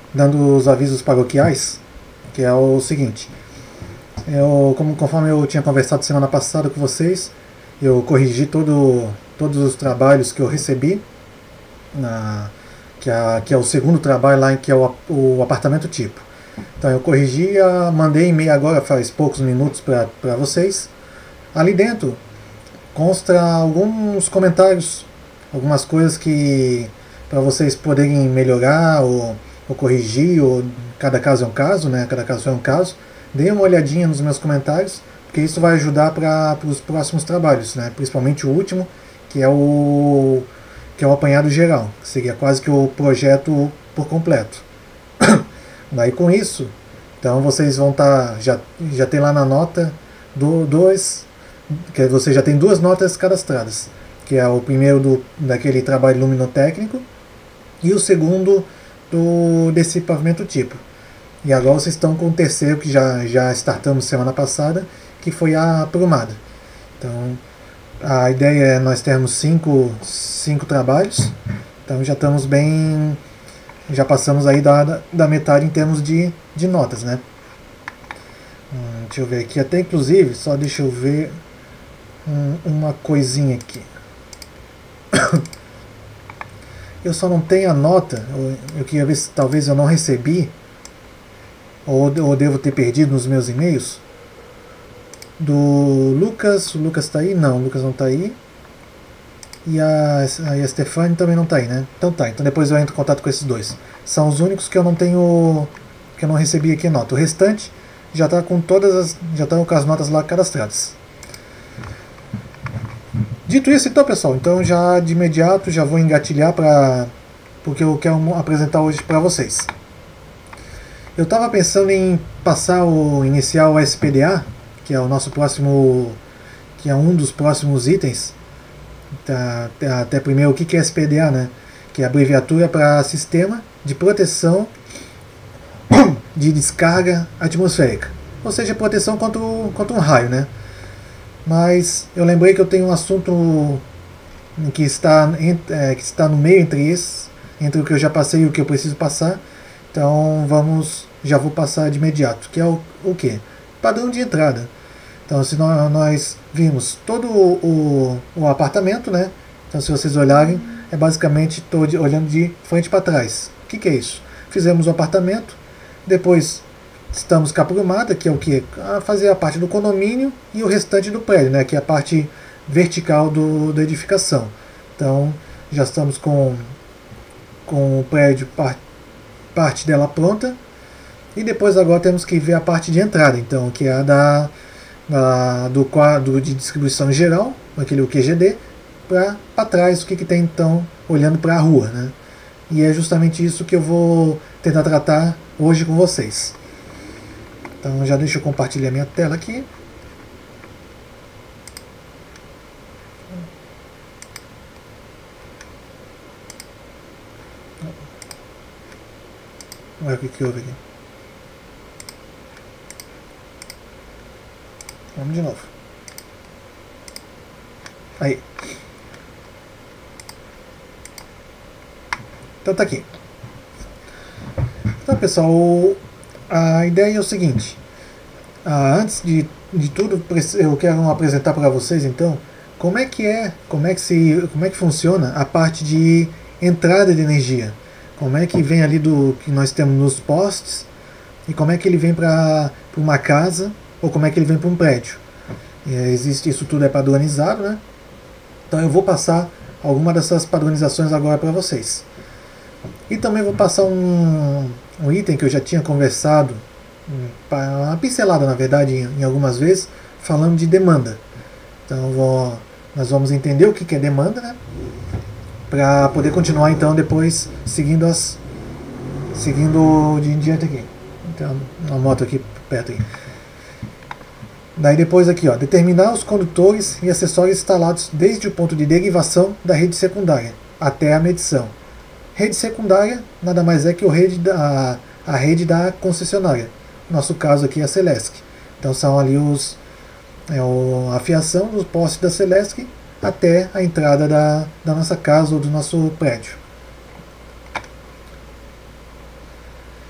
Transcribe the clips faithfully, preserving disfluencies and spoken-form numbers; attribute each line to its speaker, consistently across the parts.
Speaker 1: dando os avisos paroquiais, que é o seguinte. Eu, como, conforme eu tinha conversado semana passada com vocês, eu corrigi todo, todos os trabalhos que eu recebi, na, que, é, que é o segundo trabalho lá, que é o, o apartamento tipo. Então eu corrigi, mandei e-mail agora faz poucos minutos para vocês. Ali dentro consta alguns comentários, algumas coisas que para vocês poderem melhorar ou, ou corrigir, ou cada caso é um caso, né? Cada caso é um caso. Deem uma olhadinha nos meus comentários, porque isso vai ajudar para os próximos trabalhos, né? Principalmente o último, que é o que é o apanhado geral, que seria quase que o projeto por completo. Daí com isso, então vocês vão estar, tá, já, já tem lá na nota do, dois, que você já tem duas notas cadastradas, que é o primeiro do, daquele trabalho luminotécnico e o segundo do, desse pavimento tipo. E agora vocês estão com o terceiro, que já, já startamos semana passada, que foi a aprumada. Então a ideia é nós termos cinco, cinco trabalhos, então já estamos bem, já passamos aí da, da metade em termos de, de notas, né? Hum, deixa eu ver aqui, até inclusive, só deixa eu ver um, uma coisinha aqui. Eu só não tenho a nota, eu, eu queria ver se talvez eu não recebi, ou, ou devo ter perdido nos meus e-mails, do Lucas. O Lucas está aí? Não, o Lucas não está aí. E a, a Stefani também não está aí, né? Então tá, então depois eu entro em contato com esses dois. São os únicos que eu não tenho, que eu não recebi aqui a nota. O restante já está com todas as, já estão com as notas lá cadastradas. Dito isso, então pessoal, então já de imediato já vou engatilhar para porque eu quero apresentar hoje para vocês. Eu estava pensando em passar o iniciar o S P D A, que é o nosso próximo, que é um dos próximos itens. Tá, até primeiro, o que é S P D A, né? Que é a abreviatura para Sistema de Proteção de Descarga Atmosférica, ou seja, proteção contra, o, contra um raio, né? Mas eu lembrei que eu tenho um assunto que está, é, que está no meio entre esses, entre o que eu já passei e o que eu preciso passar. Então vamos, já vou passar de imediato, que é o, o que? Padrão de entrada. Então se nós, nós vimos todo o, o, o apartamento, né? Então se vocês olharem, é basicamente estou olhando de frente para trás. O que, que é isso? Fizemos o apartamento, depois estamos com a aprumada, que é o que? Fazer a parte do condomínio e o restante do prédio, né? Que é a parte vertical do, da edificação. Então já estamos com, com o prédio, parte, parte dela pronta. E depois agora temos que ver a parte de entrada, então, que é a da, da, do quadro de distribuição geral, aquele Q G D, para trás, o que, que tem então olhando para a rua, né? E é justamente isso que eu vou tentar tratar hoje com vocês. Então já deixa eu compartilhar minha tela aqui. Olha o que, que houve aqui. Vamos de novo. Aí. Então tá aqui. Então pessoal, a ideia é o seguinte. Ah, antes de, de tudo, eu quero apresentar para vocês então como é que é, como é que se, como é que funciona a parte de entrada de energia. Como é que vem ali do que nós temos nos postes e como é que ele vem para uma casa ou como é que ele vem para um prédio. É, existe, isso tudo é padronizado, né? Então eu vou passar alguma dessas padronizações agora para vocês. E também vou passar um, um item que eu já tinha conversado, uma pincelada na verdade em, em algumas vezes, falando de demanda. Então vou, nós vamos entender o que, que é demanda, né? Para poder continuar então depois seguindo as seguindo de em diante aqui. Então uma moto aqui perto aqui. Daí depois aqui, ó, determinar os condutores e acessórios instalados desde o ponto de derivação da rede secundária até a medição. Rede secundária nada mais é que a rede da, a rede da concessionária. Nosso caso aqui é a Celesc. Então são ali os, é o, a fiação dos postes da Celesc até a entrada da, da nossa casa ou do nosso prédio.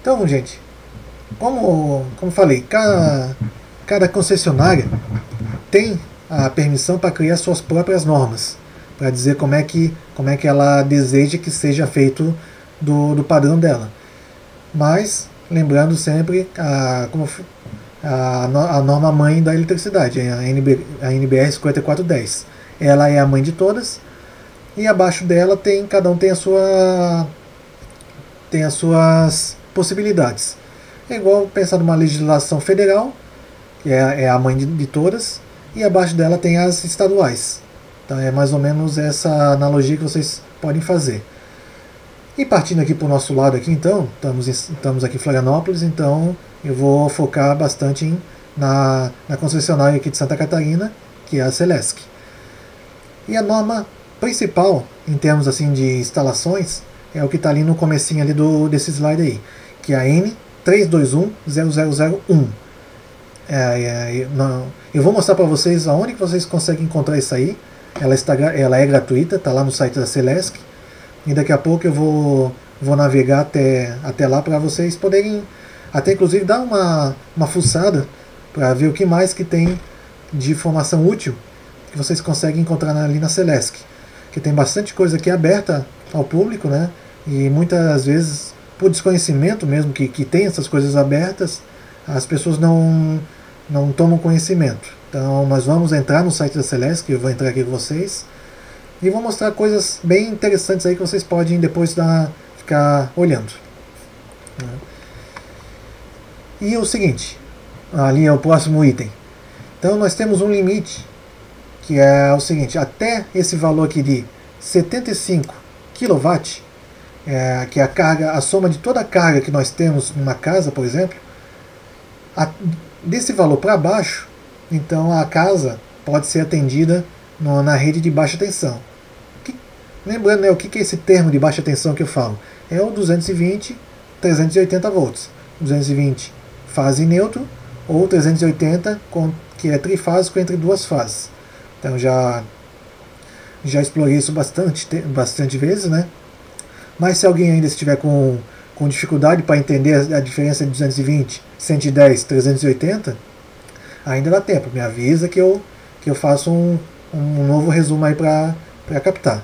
Speaker 1: Então, gente, como, como falei, cada, cada concessionária tem a permissão para criar suas próprias normas, para dizer como é, que, como é que ela deseja que seja feito do, do padrão dela. Mas, lembrando sempre a, como, a, a norma mãe da eletricidade, a, N B, a N B R cinquenta e quatro dez. Ela é a mãe de todas, e abaixo dela tem, cada um tem a sua tem as suas possibilidades. É igual pensar numa legislação federal, que é, é a mãe de, de todas, e abaixo dela tem as estaduais. Então é mais ou menos essa analogia que vocês podem fazer. E partindo aqui para o nosso lado aqui, então, estamos, estamos aqui em Florianópolis, então eu vou focar bastante em, na, na concessionária aqui de Santa Catarina, que é a Celesc. E a norma principal, em termos assim de instalações, é o que está ali no comecinho ali do, desse slide aí, que é a N três dois um zero zero zero um. É, é, não, eu vou mostrar para vocês aonde que vocês conseguem encontrar isso aí. Ela, está, ela é gratuita, está lá no site da Celesc. E daqui a pouco eu vou, vou navegar até, até lá para vocês poderem, até inclusive dar uma, uma fuçada para ver o que mais que tem de informação útil que vocês conseguem encontrar ali na Celesc. Que tem bastante coisa aqui aberta ao público, né? E muitas vezes, por desconhecimento mesmo, que, que tem essas coisas abertas, as pessoas não, não tomam conhecimento. Então nós vamos entrar no site da Celesc, eu vou entrar aqui com vocês, e vou mostrar coisas bem interessantes aí que vocês podem depois dar, ficar olhando. E o seguinte, ali é o próximo item. Então nós temos um limite, que é o seguinte, até esse valor aqui de setenta e cinco quilowatts, é, que é a carga, a soma de toda a carga que nós temos numa casa, por exemplo, a, desse valor para baixo, então a casa pode ser atendida no, na rede de baixa tensão. Que, lembrando, né, o que, que é esse termo de baixa tensão que eu falo? É o duzentos e vinte, trezentos e oitenta volts. duzentos e vinte fase neutro, ou trezentos e oitenta, com, que é trifásico entre duas fases. Então já, já explorei isso bastante, bastante vezes, né? Mas se alguém ainda estiver com, com dificuldade para entender a diferença de duzentos e vinte, cento e dez, trezentos e oitenta, ainda dá tempo. Me avisa que eu, que eu faço um, um novo resumo aí para captar.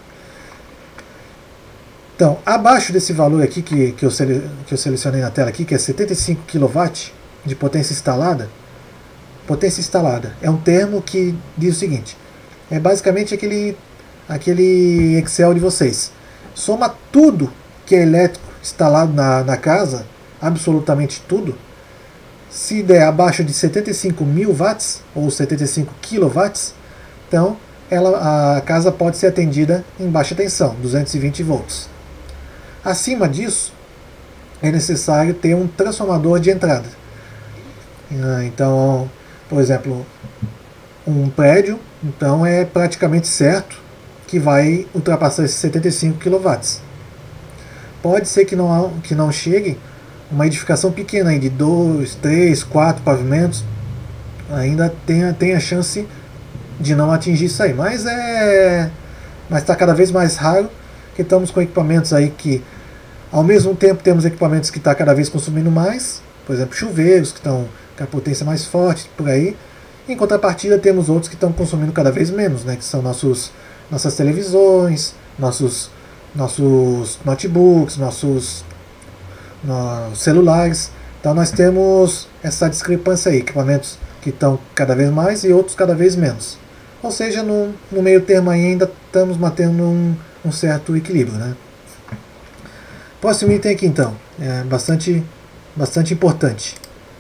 Speaker 1: Então, abaixo desse valor aqui que, que, eu sele, que eu selecionei na tela aqui, que é setenta e cinco quilowatts de potência instalada, potência instalada é um termo que diz o seguinte, é basicamente aquele, aquele Excel de vocês. Soma tudo que é elétrico instalado na, na casa, absolutamente tudo. Se der abaixo de setenta e cinco mil watts, ou setenta e cinco quilowatts, então ela, a casa pode ser atendida em baixa tensão, duzentos e vinte volts. Acima disso, é necessário ter um transformador de entrada. Então, por exemplo, um prédio, então é praticamente certo que vai ultrapassar esses setenta e cinco quilowatts. Pode ser que não, que não chegue uma edificação pequena aí de dois, três, quatro pavimentos, ainda tem, tem a chance de não atingir isso aí. Mas é, mas está cada vez mais raro, que estamos com equipamentos aí que, ao mesmo tempo, temos equipamentos que estão tá cada vez consumindo mais, por exemplo, chuveiros que estão com a potência mais forte, por aí. Em contrapartida, temos outros que estão consumindo cada vez menos, né, que são nossos, nossas televisões, nossos, nossos notebooks, nossos, nossos celulares. Então nós temos essa discrepância aí, equipamentos que estão cada vez mais e outros cada vez menos. Ou seja, no, no meio termo ainda estamos mantendo um, um certo equilíbrio, né? Próximo item aqui então, é bastante, bastante importante.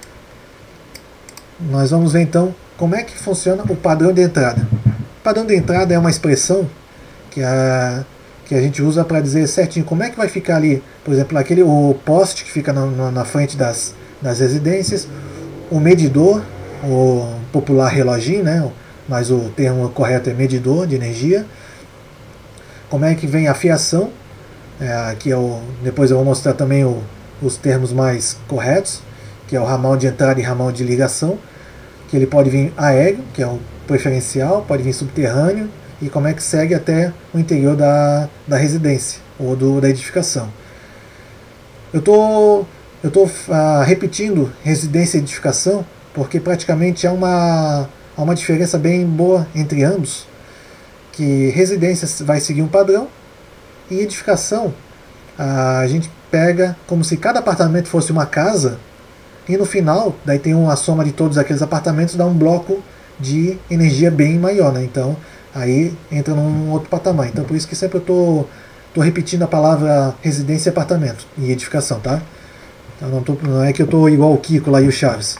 Speaker 1: Nós vamos ver então como é que funciona o padrão de entrada. O padrão de entrada é uma expressão que a, que a gente usa para dizer certinho como é que vai ficar ali, por exemplo, aquele, o poste que fica na, na frente das, das residências, o medidor, o popular reloginho, né, mas o termo correto é medidor de energia, como é que vem a fiação, é, aqui é o, depois eu vou mostrar também o, os termos mais corretos, que é o ramal de entrada e ramal de ligação, que ele pode vir aéreo, que é o preferencial, pode vir subterrâneo, e como é que segue até o interior da, da residência ou do, da edificação. Eu estou Eu estou ah, repetindo residência e edificação, porque praticamente há uma, há uma diferença bem boa entre ambos, que residência vai seguir um padrão, e edificação ah, a gente pega como se cada apartamento fosse uma casa, e no final, daí tem uma soma de todos aqueles apartamentos, dá um bloco de energia bem maior, né? Então, aí entra num outro patamar. Então, por isso que sempre eu tô, tô repetindo a palavra residência e apartamento e edificação, tá? Então, não, tô, não é que eu tô igual o Kiko lá e o Chaves.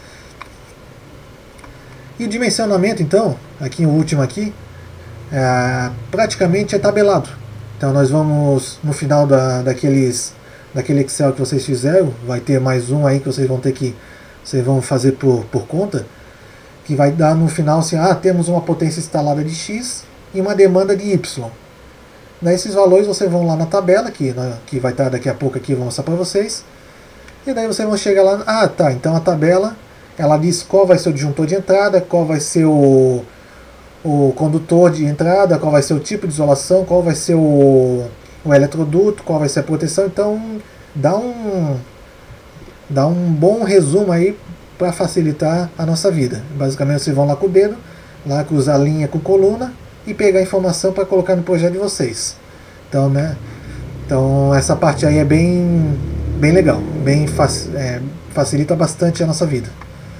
Speaker 1: E o dimensionamento, então, aqui o último aqui, é, praticamente é tabelado. Então, nós vamos, no final da, daqueles, daquele Excel que vocês fizeram, vai ter mais um aí que vocês vão ter que, vocês vão fazer por, por conta, que vai dar no final assim, ah, temos uma potência instalada de X e uma demanda de Y. Daí esses valores vocês vão lá na tabela, que, que vai estar daqui a pouco aqui, eu vou mostrar para vocês. E daí vocês vão chegar lá, ah tá, então a tabela, ela diz qual vai ser o disjuntor de entrada, qual vai ser o, o condutor de entrada, qual vai ser o tipo de isolação, qual vai ser o, o eletroduto, qual vai ser a proteção. Então dá um, dá um bom resumo aí para facilitar a nossa vida. Basicamente vocês vão lá com o dedo, lá cruzar a linha com coluna e pegar a informação para colocar no projeto de vocês. Então, né? Então essa parte aí é bem, bem legal, bem fac, é, facilita bastante a nossa vida.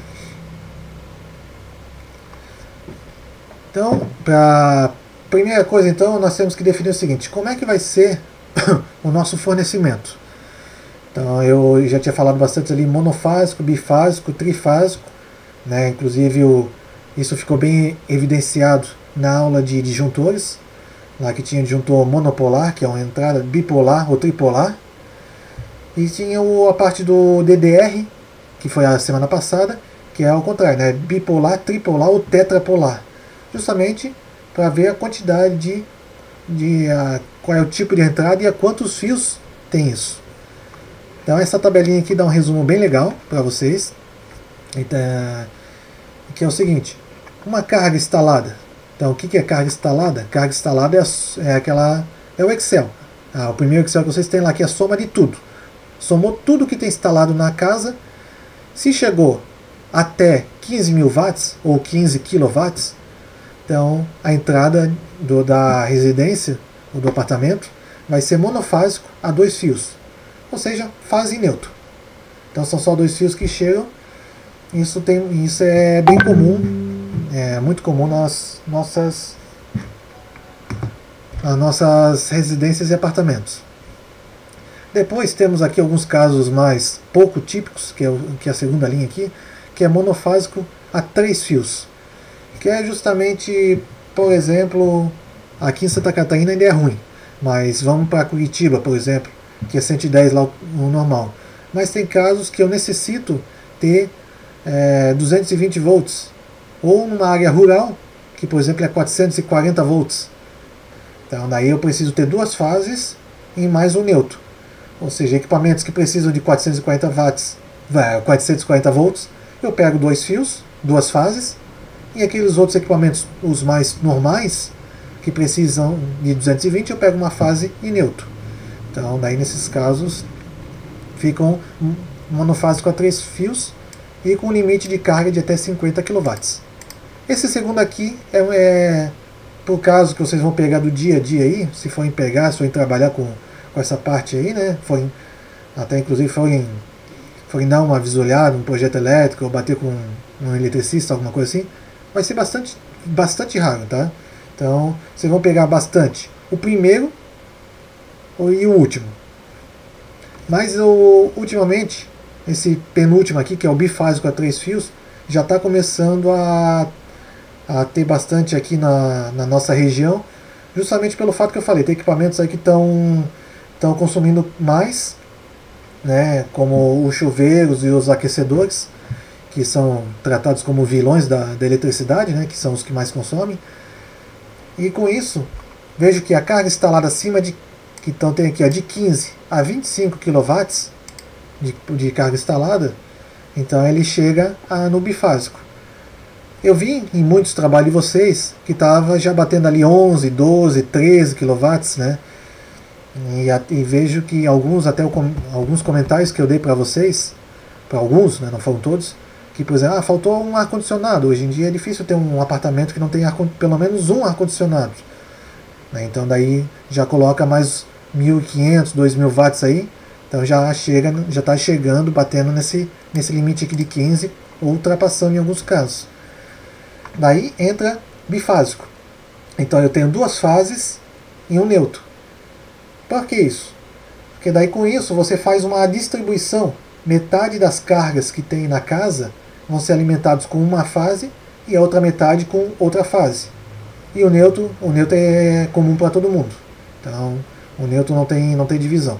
Speaker 1: Então, para primeira coisa, então, nós temos que definir o seguinte: como é que vai ser o nosso fornecimento? Então, eu já tinha falado bastante ali monofásico, bifásico, trifásico, né? Inclusive o, isso ficou bem evidenciado na aula de disjuntores, lá que tinha disjuntor monopolar, que é uma entrada bipolar ou tripolar, e tinha o, a parte do D D R, que foi a semana passada, que é ao contrário, né? Bipolar, tripolar ou tetrapolar, justamente para ver a quantidade de, de a, qual é o tipo de entrada e a quantos fios tem isso. Então essa tabelinha aqui dá um resumo bem legal para vocês, então, que é o seguinte: uma carga instalada. Então o que é carga instalada? Carga instalada é, a, é aquela, é o Excel. Ah, o primeiro Excel que vocês têm lá, que é a soma de tudo. Somou tudo que tem instalado na casa. Se chegou até quinze mil watts ou quinze quilowatts, então a entrada do, da residência ou do apartamento vai ser monofásico a dois fios. Ou seja, fase e neutro. Então são só dois fios que chegam. Isso, tem, isso é bem comum, é muito comum nas nossas, nas nossas residências e apartamentos. Depois temos aqui alguns casos mais pouco típicos, que é, o, que é a segunda linha aqui, que é monofásico a três fios. Que é justamente, por exemplo, aqui em Santa Catarina ainda é ruim, mas vamos para Curitiba, por exemplo, que é cento e dez lá o normal. Mas tem casos que eu necessito ter é, duzentos e vinte volts, ou numa área rural, que por exemplo é quatrocentos e quarenta volts. Então daí eu preciso ter duas fases e mais um neutro. Ou seja, equipamentos que precisam de quatrocentos e quarenta watts, quatrocentos e quarenta volts, eu pego dois fios, duas fases, e aqueles outros equipamentos, os mais normais, que precisam de duzentos e vinte, eu pego uma fase e neutro. Então, daí nesses casos, ficam monofásico a três fios e com limite de carga de até cinquenta quilowatts. Esse segundo aqui é, é por caso que vocês vão pegar do dia a dia aí, se forem pegar, se forem trabalhar com, com essa parte aí, né? Forem, até inclusive forem, forem dar uma visolhada, um projeto elétrico, ou bater com um eletricista, alguma coisa assim, vai ser bastante, bastante raro, tá? Então, vocês vão pegar bastante o primeiro e o último. Mas o, ultimamente, esse penúltimo aqui, que é o bifásico a três fios, já está começando a, a ter bastante aqui na, na nossa região, justamente pelo fato que eu falei, tem equipamentos aí que estão estão consumindo mais, né, como os chuveiros e os aquecedores, que são tratados como vilões da, da eletricidade, né, que são os que mais consomem. E com isso, vejo que a carga instalada acima de, que então tem aqui ó, de quinze a vinte e cinco quilowatts de, de carga instalada, então ele chega a, no bifásico. Eu vi em muitos trabalhos de vocês que estava já batendo ali onze, doze, treze quilowatts, né? E, e vejo que alguns, até o, alguns comentários que eu dei para vocês, para alguns, né, não foram todos, que, por exemplo, ah, faltou um ar-condicionado. Hoje em dia é difícil ter um apartamento que não tem ar, pelo menos um ar-condicionado. Né, então daí já coloca mais mil e quinhentos, dois mil watts aí. Então já chega, já está chegando, batendo nesse, nesse limite aqui de quinze, ou ultrapassando em alguns casos. Daí entra bifásico. Então eu tenho duas fases e um neutro. Por que isso? Porque daí com isso você faz uma distribuição. Metade das cargas que tem na casa vão ser alimentados com uma fase e a outra metade com outra fase. E o neutro, o neutro é comum para todo mundo. Então o neutro não tem, não tem divisão.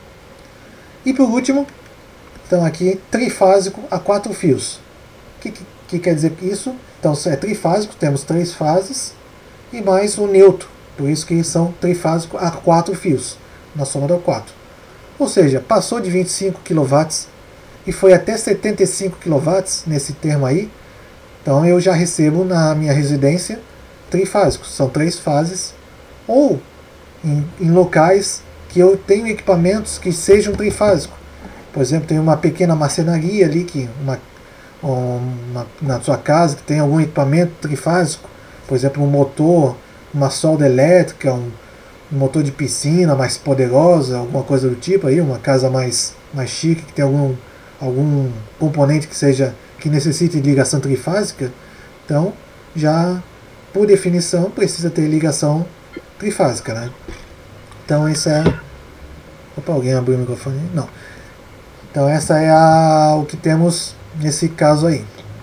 Speaker 1: E por último, então aqui trifásico a quatro fios. O que, que, que quer dizer isso? Então é trifásico, temos três fases e mais o neutro. Por isso que são trifásicos a quatro fios. Na soma dá quatro. Ou seja, passou de vinte e cinco quilowatts e foi até setenta e cinco quilowatts nesse termo aí. Então eu já recebo na minha residência trifásicos. São três fases. Ou em, em locais que eu tenho equipamentos que sejam trifásicos. Por exemplo, tem uma pequena marcenaria ali, que uma, uma, na sua casa, que tem algum equipamento trifásico. Por exemplo, um motor, uma solda elétrica, um, um motor de piscina mais poderosa, alguma coisa do tipo aí, uma casa mais, mais chique, que tem algum, algum componente que seja que necessite de ligação trifásica. Então, já por definição precisa ter ligação trifásica, né? Então essa é... Opa, alguém abriu o microfone? Não. Então essa é a... o que temos nesse caso aí.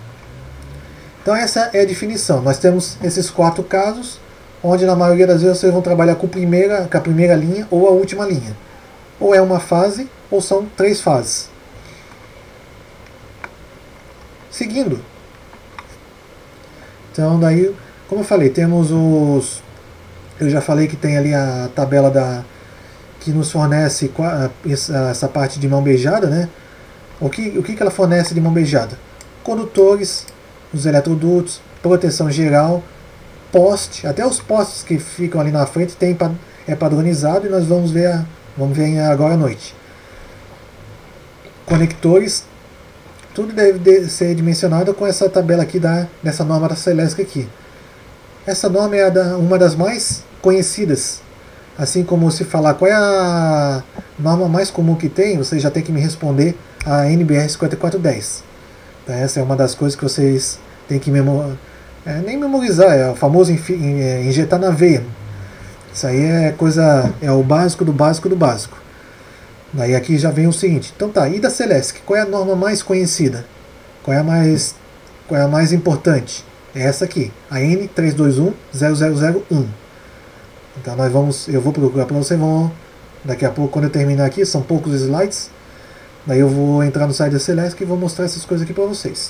Speaker 1: Então essa é a definição. Nós temos esses quatro casos, onde na maioria das vezes vocês vão trabalhar com, primeira, com a primeira linha ou a última linha. Ou é uma fase, ou são três fases. Seguindo. Então daí, como eu falei, temos os... Eu já falei que tem ali a tabela da, que nos fornece essa parte de mão beijada, né? O que, o que ela fornece de mão beijada? Condutores, os eletrodutos, proteção geral, poste, até os postes que ficam ali na frente tem, é padronizado e nós vamos ver, vamos ver agora à noite. Conectores, tudo deve ser dimensionado com essa tabela aqui da, dessa norma da Celesc aqui. Essa norma é a da, uma das mais conhecidas. Assim como se falar qual é a norma mais comum que tem, você já tem que me responder a N B R cinquenta e quatro dez. Então, essa é uma das coisas que vocês têm que memorizar. É, nem memorizar, é o famoso injetar na veia. Isso aí é coisa, é o básico do básico do básico. Daí aqui já vem o seguinte. Então tá, e da Celesc? Qual é a norma mais conhecida? Qual é a mais, qual é a mais importante? É essa aqui, a N três dois um zero zero zero um. Então nós vamos, eu vou procurar para vocês, vão, daqui a pouco, quando eu terminar aqui, são poucos slides, daí eu vou entrar no site da Celesc e vou mostrar essas coisas aqui para vocês.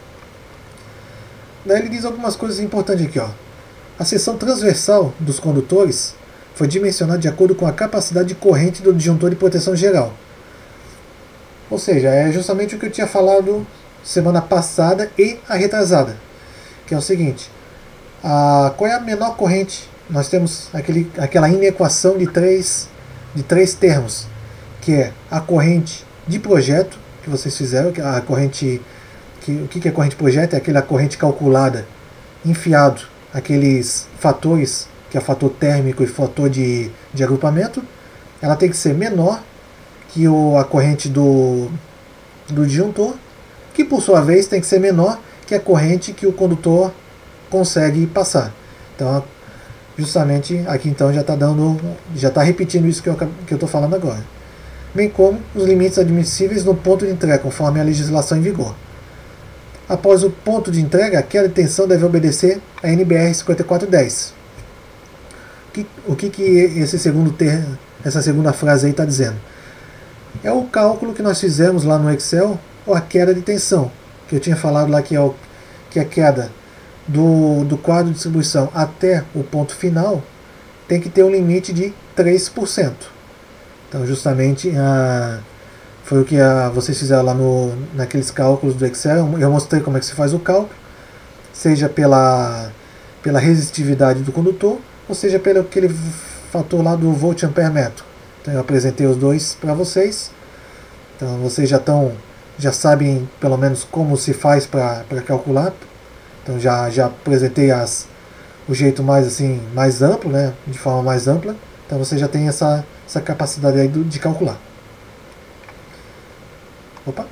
Speaker 1: Daí ele diz algumas coisas importantes aqui, ó. A seção transversal dos condutores foi dimensionada de acordo com a capacidade de corrente do disjuntor de proteção geral. Ou seja, é justamente o que eu tinha falado semana passada e a retrasada. Que é o seguinte, a, qual é a menor corrente? Nós temos aquele, aquela inequação de três, de três termos, que é a corrente de projeto, que vocês fizeram, a corrente, que, o que é corrente de projeto? É aquela corrente calculada, enfiado, aqueles fatores, que é o fator térmico e fator de, de agrupamento, ela tem que ser menor que o, a corrente do, do disjuntor, que por sua vez tem que ser menor que a corrente que o condutor consegue passar. Então, justamente aqui então já está dando, já está repetindo isso que eu que eu estou falando agora. Bem como os limites admissíveis no ponto de entrega, conforme a legislação em vigor. Após o ponto de entrega, a queda de tensão deve obedecer a N B R cinquenta e quatro dez. O que, o que, que esse segundo ter, essa segunda frase aí está dizendo? É o cálculo que nós fizemos lá no Excel, ou a queda de tensão, que eu tinha falado lá que é, o, que é a queda do, do quadro de distribuição até o ponto final, tem que ter um limite de três por cento. Então justamente a, foi o que a, vocês fizeram lá no, naqueles cálculos do Excel. Eu mostrei como é que se faz o cálculo, seja pela, pela resistividade do condutor, ou seja pelo aquele fator lá do volt ampere metro, Então eu apresentei os dois para vocês. Então vocês já estão, já sabem pelo menos como se faz para calcular. Então já, já apresentei as, o jeito mais assim, mais amplo, né? De forma mais ampla. Então você já tem essa, essa capacidade aí de calcular. Opa!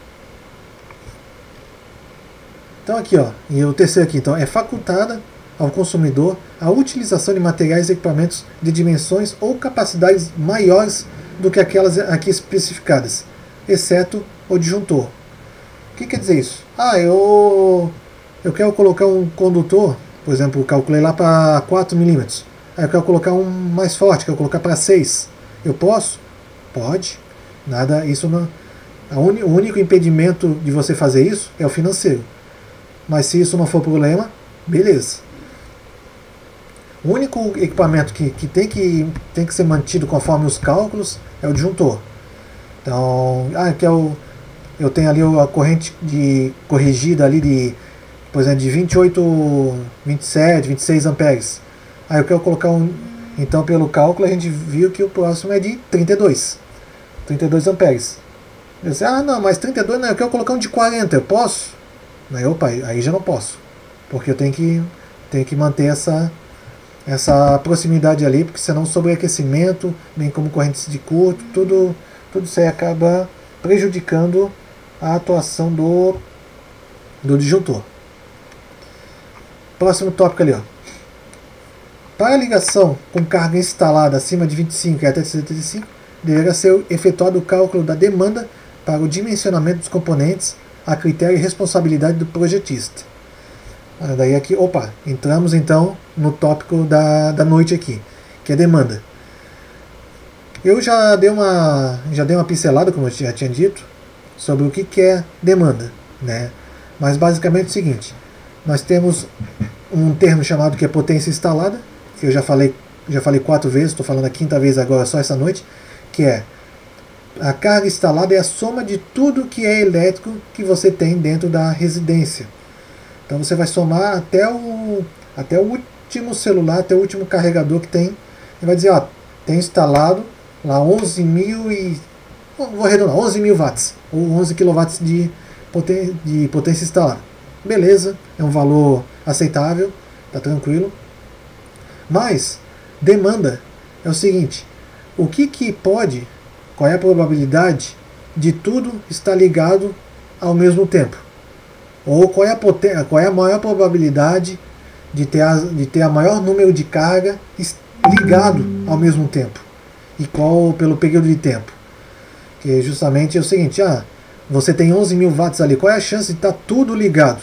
Speaker 1: Então aqui, ó, e o terceiro aqui, então, é facultada ao consumidor a utilização de materiais e equipamentos de dimensões ou capacidades maiores do que aquelas aqui especificadas, exceto o disjuntor. O que quer dizer isso? Ah, eu, eu quero colocar um condutor, por exemplo, calculei lá para quatro milímetros. Aí eu quero colocar um mais forte, quero colocar para seis. Eu posso? Pode. Nada, isso não. A uni, o único impedimento de você fazer isso é o financeiro. Mas se isso não for problema, beleza. O único equipamento que, que, tem, que tem que ser mantido conforme os cálculos é o disjuntor. Então, ah, que é o, eu tenho ali a corrente de, corrigida ali de, por exemplo, de vinte e oito, vinte e sete, vinte e seis amperes. Aí eu quero colocar um. Então, pelo cálculo, a gente viu que o próximo é de trinta e dois. trinta e dois amperes. Eu disse, ah, não, mas trinta e dois não, eu quero colocar um de quarenta, eu posso? Aí, opa, aí já não posso. Porque eu tenho que, tenho que manter essa, essa proximidade ali, porque senão sobreaquecimento, bem como correntes de curto, tudo, tudo isso aí acaba prejudicando a atuação do, do disjuntor. Próximo tópico ali, ó. Para a ligação com carga instalada acima de vinte e cinco e até setenta e cinco, deverá ser efetuado o cálculo da demanda para o dimensionamento dos componentes a critério e responsabilidade do projetista. Ah, daí aqui, opa, entramos então no tópico da, da noite aqui, que é demanda. Eu já dei uma, já dei uma pincelada, como eu já tinha dito, sobre o que, que é demanda, né? Mas basicamente é o seguinte, nós temos um termo chamado que é potência instalada, que eu já falei, já falei quatro vezes, estou falando a quinta vez agora só essa noite, que é a carga instalada é a soma de tudo que é elétrico que você tem dentro da residência. Então você vai somar até o, até o último celular, até o último carregador que tem, e vai dizer, ó, tem instalado lá onze mil e... vou arredondar, onze mil watts, ou onze quilowatts de potência, de potência instalada. Beleza, é um valor aceitável, tá tranquilo. Mas, demanda é o seguinte, o que que pode... Qual é a probabilidade de tudo estar ligado ao mesmo tempo? Ou qual é a, poten- qual é a maior probabilidade de ter, a, de ter a maior número de carga ligado ao mesmo tempo? E qual pelo período de tempo? Que justamente é o seguinte, ah, você tem onze mil watts ali, qual é a chance de estar tudo ligado?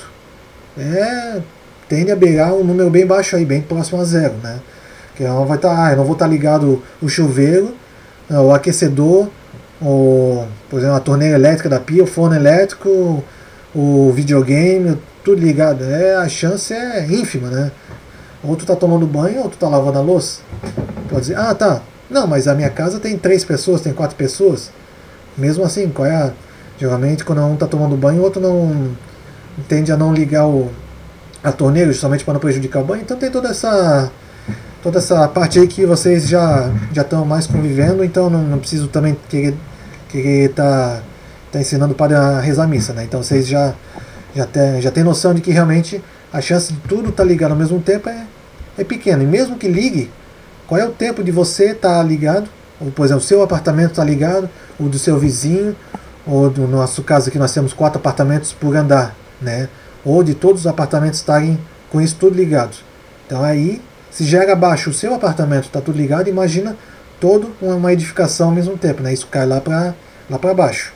Speaker 1: É, tende a beirar um número bem baixo aí, bem próximo a zero, né? Que não vai estar, ah, eu não vou estar ligado o chuveiro, o aquecedor, o, por exemplo, a torneira elétrica da pia, o forno elétrico, o videogame, tudo ligado. É, a chance é ínfima, né? Ou tu tá tomando banho ou tu tá lavando a louça. Pode dizer, ah, tá. Não, mas a minha casa tem três pessoas, tem quatro pessoas. Mesmo assim, qual é a... Geralmente quando um tá tomando banho, o outro não tende a não ligar o, a torneira, justamente para não prejudicar o banho. Então tem toda essa... toda essa parte aí que vocês já já estão mais convivendo, então não, não preciso também querer querer tá, tá ensinando para rezar a missa, né? Então vocês já já tem, já tem noção de que realmente a chance de tudo estar tá ligado ao mesmo tempo é, é pequena. E mesmo que ligue, qual é o tempo de você estar tá ligado? Ou, por exemplo, o seu apartamento está ligado, o do seu vizinho, ou no nosso caso aqui nós temos quatro apartamentos por andar, né? Ou de todos os apartamentos estarem com isso tudo ligado. Então aí, se já era baixo o seu apartamento, está tudo ligado, imagina toda uma edificação ao mesmo tempo, né? Isso cai lá para lá para baixo.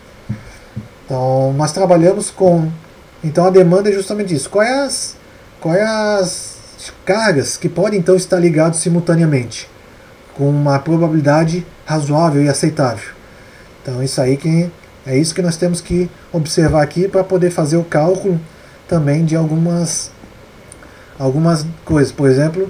Speaker 1: Então nós trabalhamos com... Então a demanda é justamente isso. Quais é as, qual é as cargas que podem então estar ligadas simultaneamente, com uma probabilidade razoável e aceitável. Então isso aí que é isso que nós temos que observar aqui para poder fazer o cálculo também de algumas algumas coisas. Por exemplo,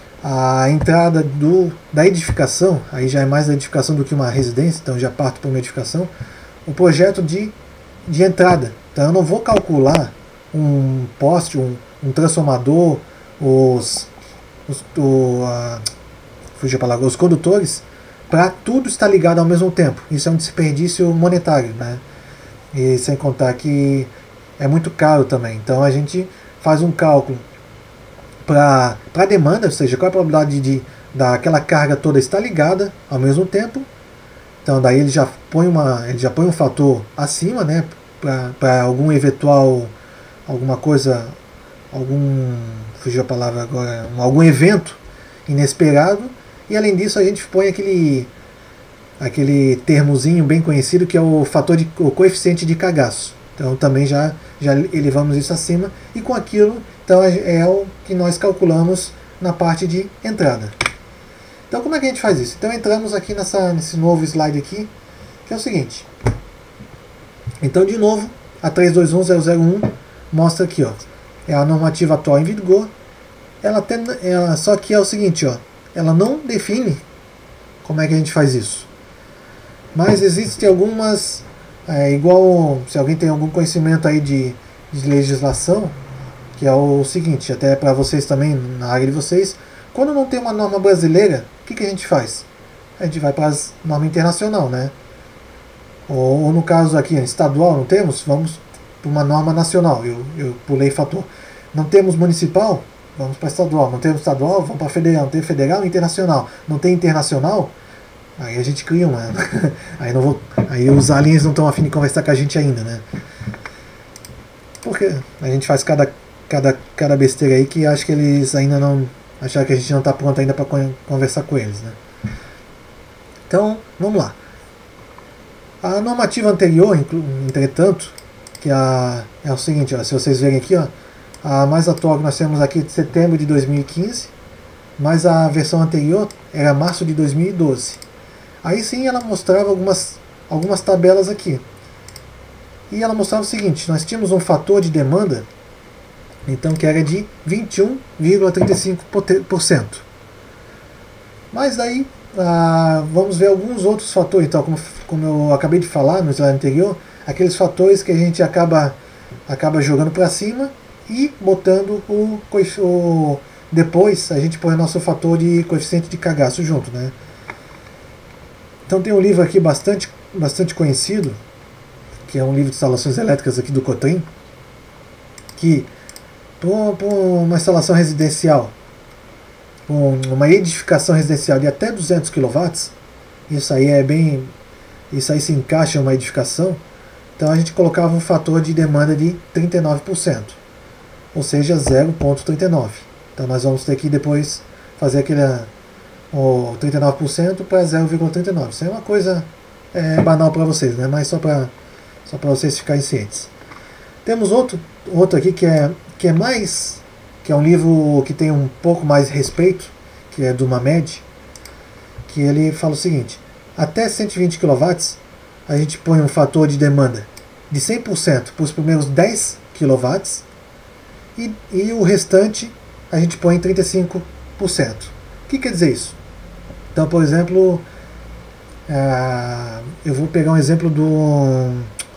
Speaker 1: a entrada do, da edificação, aí já é mais da edificação do que uma residência, então já parto para uma edificação, o projeto de, de entrada. Então eu não vou calcular um poste, um, um transformador, os, os, o, a, fugiu a palavra, os condutores, para tudo estar ligado ao mesmo tempo. Isso é um desperdício monetário, né? E sem contar que é muito caro também. Então a gente faz um cálculo para a demanda, ou seja, qual é a probabilidade de daquela carga toda estar ligada ao mesmo tempo. Então daí ele já põe uma, ele já põe um fator acima, né, para algum eventual, alguma coisa, algum, fugiu a palavra agora, algum evento inesperado. E além disso a gente põe aquele aquele termozinho bem conhecido que é o fator de, o coeficiente de cagaço. Então também já já elevamos isso acima, e com aquilo então é o que nós calculamos na parte de entrada. Então como é que a gente faz isso? Então entramos aqui nessa, nesse novo slide aqui, que é o seguinte. Então de novo, a três dois um zero zero um mostra aqui, ó, é a normativa atual em vigor. Ela tem, ela, só que é o seguinte, ó, ela não define como é que a gente faz isso. Mas existem algumas, é, igual se alguém tem algum conhecimento aí de, de legislação, que é o seguinte, até para vocês também, na área de vocês, quando não tem uma norma brasileira, o que, que a gente faz? A gente vai para as normas internacional, né? Ou, ou no caso aqui, estadual, não temos? Vamos para uma norma nacional, eu, eu pulei fator. Não temos municipal? Vamos para estadual. Não temos estadual? Vamos para federal. Não tem federal? Internacional. Não tem internacional? Aí a gente cria uma. Aí, não vou, aí os aliens não estão afim de conversar com a gente ainda, né? Porque a gente faz cada, cada, cada besteira aí que acho que eles ainda não... Acharam que a gente não está pronto ainda para conversar com eles, né? Então, vamos lá. A normativa anterior, entretanto, que a, é o seguinte, ó, se vocês verem aqui, ó, a mais atual que nós temos aqui de setembro de dois mil e quinze, mas a versão anterior era março de dois mil e doze. Aí sim ela mostrava algumas, algumas tabelas aqui. E ela mostrava o seguinte, nós tínhamos um fator de demanda, então que era de vinte e um vírgula trinta e cinco por cento. Mas daí, ah, vamos ver alguns outros fatores, então, como, como eu acabei de falar no slide anterior, aqueles fatores que a gente acaba, acaba jogando para cima e botando o, o... Depois a gente põe o nosso fator de coeficiente de cagaço junto, né? Então tem um livro aqui bastante, bastante conhecido, que é um livro de instalações elétricas aqui do Cotrim, que para uma instalação residencial, uma edificação residencial de até duzentos quilowatts, isso aí é bem, isso aí se encaixa em uma edificação, então a gente colocava um fator de demanda de trinta e nove por cento, ou seja, zero vírgula trinta e nove. Então nós vamos ter que depois fazer aquele o trinta e nove por cento para zero vírgula trinta e nove. Isso é uma coisa é, banal para vocês, né? Mas só para só para vocês ficarem cientes. Temos outro, outro aqui que é, que é mais, que é um livro que tem um pouco mais respeito, que é do Mamed, que ele fala o seguinte: até cento e vinte quilowatts a gente põe um fator de demanda de cem por cento para os primeiros dez quilowatts e, e o restante a gente põe trinta e cinco por cento. O que quer dizer isso? Então, por exemplo, uh, eu vou pegar um exemplo do,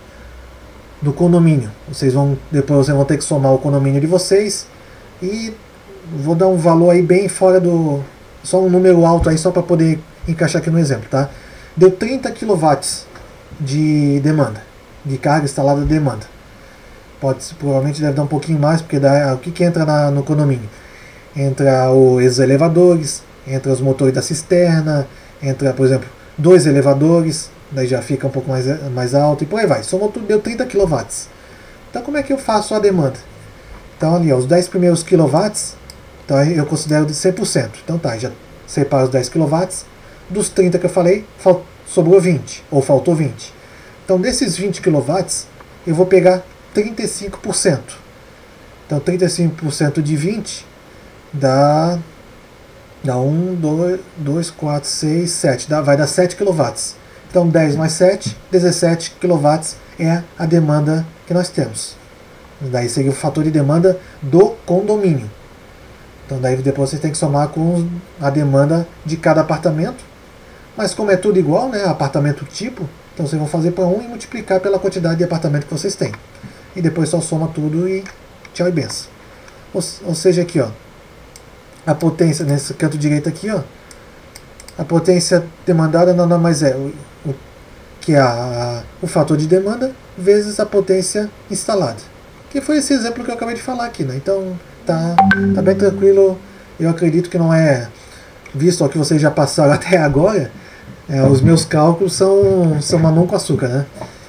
Speaker 1: do condomínio. Vocês vão, depois vocês vão ter que somar o condomínio de vocês e vou dar um valor aí bem fora do... Só um número alto aí só para poder encaixar aqui no exemplo, tá? Deu trinta quilowatts de demanda, de carga instalada de demanda. Pode, provavelmente deve dar um pouquinho mais, porque dá, o que, que entra na, no condomínio? Entra os elevadores, entra os motores da cisterna, entra, por exemplo, dois elevadores, daí já fica um pouco mais, mais alto e por aí vai. Somou tudo, deu trinta quilowatts. Então como é que eu faço a demanda? Então ali, ó, os dez primeiros quilowatts, então eu considero de cem por cento. Então tá, já separo os dez quilowatts. Dos trinta que eu falei, sobrou vinte, ou faltou vinte. Então desses vinte quilowatts, eu vou pegar trinta e cinco por cento. Então trinta e cinco por cento de vinte dá, dá um, dois, quatro, seis, sete, dá, vai dar sete quilowatts. Então dez mais sete, dezessete quilowatts é a demanda que nós temos. Daí seria o fator de demanda do condomínio. Então daí depois você tem que somar com a demanda de cada apartamento. Mas como é tudo igual, né, apartamento tipo, então vocês vão fazer para um e multiplicar pela quantidade de apartamento que vocês têm. E depois só soma tudo e tchau e benção. Ou, ou seja, aqui, ó, a potência nesse canto direito aqui, ó, a potência demandada nada mais é o, o, que é a, a, o fator de demanda vezes a potência instalada. Que foi esse exemplo que eu acabei de falar aqui, né? Então tá, tá bem tranquilo. Eu acredito que não é, visto o que vocês já passaram até agora, é, os meus cálculos são, são mamão com açúcar, né?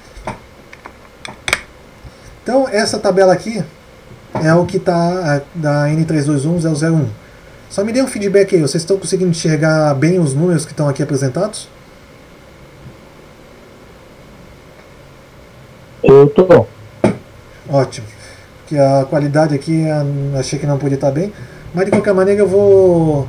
Speaker 1: Então essa tabela aqui é o que está da N três dois um zero zero um. Só me dê um feedback aí, vocês estão conseguindo enxergar bem os números que estão aqui apresentados?
Speaker 2: Eu tô.
Speaker 1: Ótimo. Porque a qualidade aqui achei que não podia estar bem. Mas de qualquer maneira eu vou...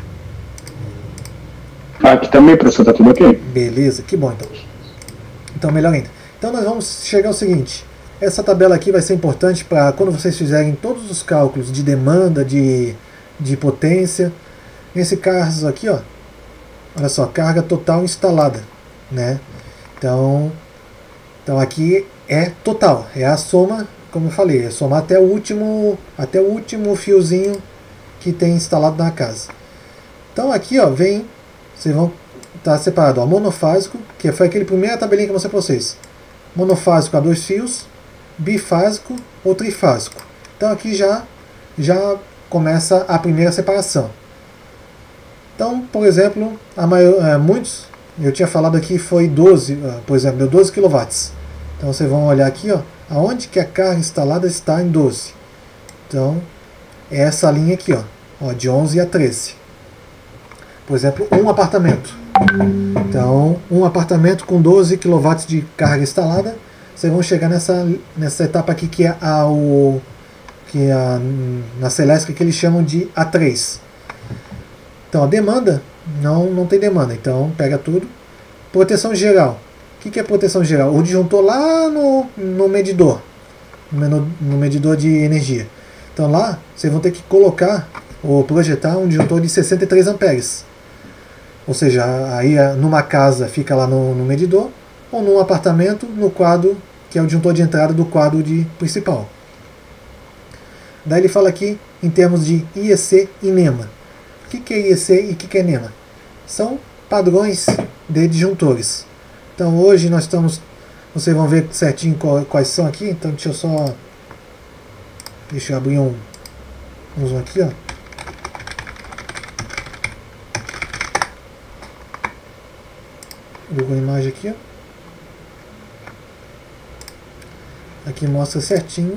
Speaker 2: Aqui também, professor, tá tudo ok?
Speaker 1: Beleza, que bom então. Então melhor ainda. Então nós vamos chegar ao seguinte. Essa tabela aqui vai ser importante para quando vocês fizerem todos os cálculos de demanda, de, de potência. Nesse caso aqui, ó, olha só, carga total instalada, né? Então, então aqui é total, é a soma, como eu falei, é somar até o último, até o último fiozinho que tem instalado na casa. Então aqui, ó, vem, vocês vão estar separado, ó, monofásico, que foi aquele primeira tabelinha que eu mostrei para vocês. Monofásico a dois fios, bifásico ou trifásico. Então aqui já, já começa a primeira separação. Então, por exemplo, a maior, é, muitos, eu tinha falado aqui foi doze, por exemplo, deu doze quilowatts. Então vocês vão olhar aqui, ó, aonde que a carga instalada está em doze. Então, é essa linha aqui, ó, ó, de onze a treze. Por exemplo, um apartamento. Então, um apartamento com doze quilowatts de carga instalada, vocês vão chegar nessa, nessa etapa aqui que é a, o, que é a, na Celeste que eles chamam de A três. Então a demanda, não, não tem demanda, então pega tudo. Proteção geral. O que, que é proteção geral? O disjuntor lá no, no medidor, no, no medidor de energia. Então lá vocês vão ter que colocar ou projetar um disjuntor de sessenta e três amperes. Ou seja, aí numa casa fica lá no, no medidor, ou num apartamento no quadro, que é o disjuntor de entrada do quadro de principal. Daí ele fala aqui em termos de I E C e NEMA. O que, que é I E C e o que, que é NEMA? São padrões de disjuntores. Então hoje nós estamos, vocês vão ver certinho quais são aqui, então deixa eu só, deixa eu abrir um, um aqui, ó. Google Imagem aqui, ó. Aqui mostra certinho.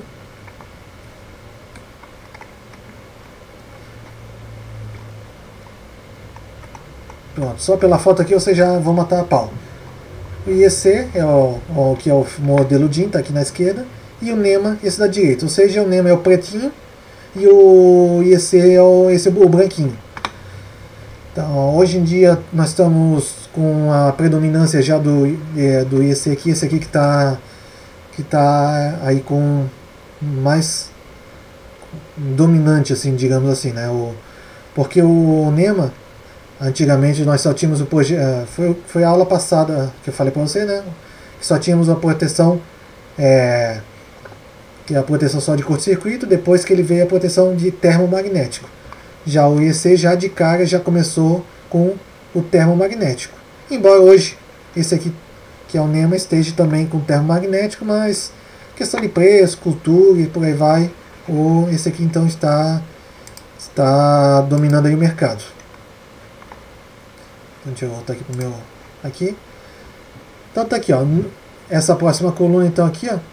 Speaker 1: Pronto, só pela foto aqui vocês já vão matar a pau. O I E C é o, o que é o modelo D I N, está aqui na esquerda, e o NEMA esse da direita. Ou seja, o NEMA é o pretinho e o I E C é o, esse, o branquinho. Então, hoje em dia nós estamos com a predominância já do, é, do I E C aqui, esse aqui que está que tá aí com mais dominante, assim, digamos assim, né? O, porque o NEMA, antigamente nós só tínhamos o projeto, foi, foi a aula passada que eu falei para você, né? Que só tínhamos a proteção, é, que é a proteção só de curto-circuito, depois que ele veio a proteção de termomagnético. Já o I E C já de cara já começou com o termomagnético. Embora hoje esse aqui, que é o NEMA, esteja também com termomagnético, mas questão de preço, cultura e por aí vai, o, esse aqui então está, está dominando aí o mercado. Então, deixa eu voltar aqui para o meu... aqui. Então tá aqui, ó, essa próxima coluna então aqui, ó.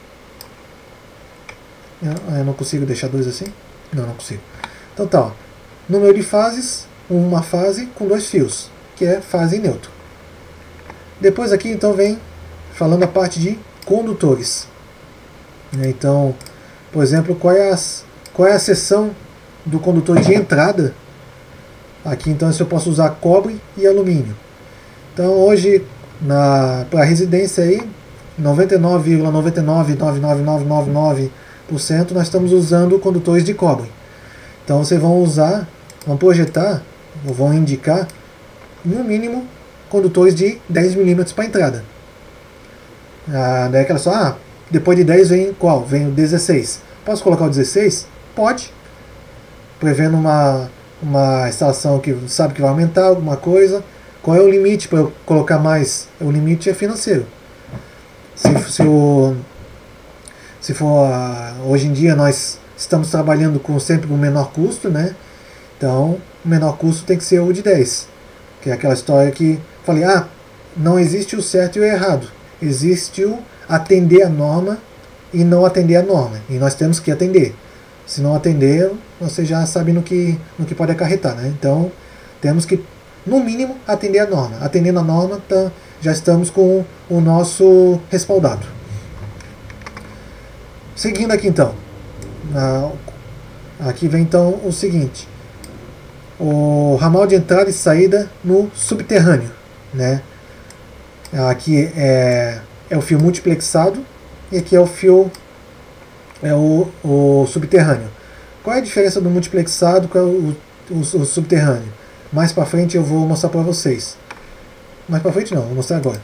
Speaker 1: Eu, eu não consigo deixar dois assim? Não, não consigo. Então tá, ó. Número de fases, uma fase com dois fios, que é fase neutro. Depois aqui então vem falando a parte de condutores. Então, por exemplo, qual é, as, qual é a seção do condutor de entrada? Aqui então eu posso usar cobre e alumínio. Então hoje para a residência aí, noventa e nove vírgula nove nove nove nove nove nove nove por cento nós estamos usando condutores de cobre. Então vocês vão usar, vão projetar, ou vão indicar, no mínimo, condutores de dez milímetros para entrada. Ah, daí aquela só, ah, depois de dez vem qual? Vem o dezesseis. Posso colocar o dezesseis? Pode. Prevendo uma, uma instalação que sabe que vai aumentar alguma coisa, Qual é o limite para eu colocar mais? O limite é financeiro. Se, se, o, se for uh, hoje em dia nós estamos trabalhando com sempre o menor custo, né? Então o menor custo tem que ser o de dez, que é aquela história que falei, ah, não existe o certo e o errado, existe o atender a norma e não atender a norma, e nós temos que atender. Se não atender, você já sabe no que, no que pode acarretar, né? Então temos que, no mínimo, atender a norma. Atendendo a norma, tá, já estamos com o nosso respaldado. Seguindo aqui então, aqui vem então o seguinte, o ramal de entrada e saída no subterrâneo, né? Aqui é, é o fio multiplexado e aqui é o fio é o, o subterrâneo. Qual é a diferença do multiplexado com o, o, o subterrâneo? Mais para frente eu vou mostrar para vocês. Mais para frente não, vou mostrar agora.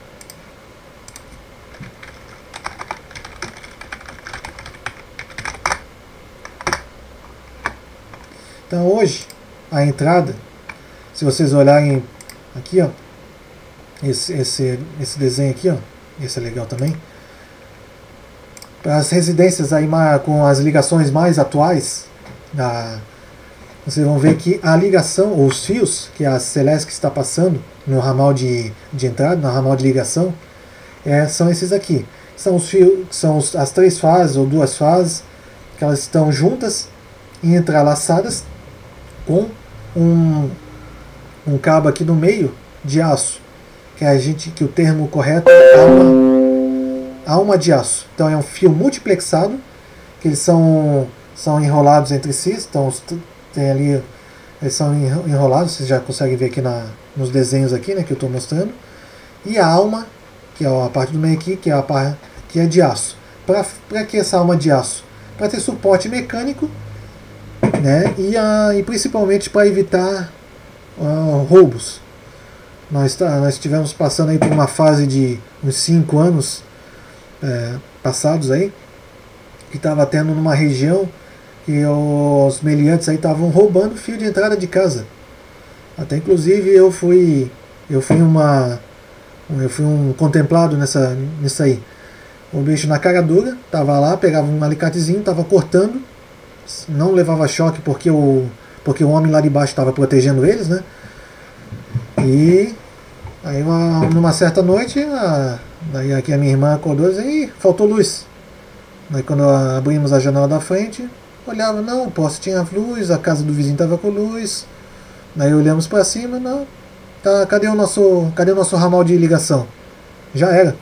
Speaker 1: Então hoje a entrada, se vocês olharem aqui, ó, esse, esse, esse desenho aqui, ó, esse é legal também. Para as residências aí com as ligações mais atuais, a, vocês vão ver que a ligação, ou os fios que a Celesc está passando no ramal de, de entrada, no ramal de ligação, é, são esses aqui. São os fios, são os, as três fases ou duas fases, que elas estão juntas e entrelaçadas com um, um cabo aqui no meio de aço, que a gente, que o termo correto é alma, alma de aço. Então é um fio multiplexado, que eles são, são enrolados entre si, então tem ali, eles são enrolados, vocês já conseguem ver aqui na, nos desenhos aqui, né, que eu estou mostrando. E a alma, que é a parte do meio aqui, que é a parte que é de aço. Para que essa alma de aço? Para ter suporte mecânico, né, e, a, e principalmente para evitar uh, roubos. Nós, tá, nós estivemos passando aí por uma fase de uns cinco anos é, passados aí, que estava tendo numa região que os meliantes aí estavam roubando fio de entrada de casa. Até inclusive eu fui eu fui uma eu fui um contemplado nessa nisso aí. O bicho na cara dura, tava lá, pegava um alicatezinho, tava cortando, não levava choque porque o porque o homem lá de baixo estava protegendo eles, né? E aí uma, numa certa noite, a, daí aqui a minha irmã acordou e disse, ih, faltou luz. Aí quando abrimos a janela da frente, olhava, não, o poste tinha luz, a casa do vizinho estava com luz. Daí olhamos para cima, não, tá, cadê o nosso, cadê o nosso ramal de ligação? Já era.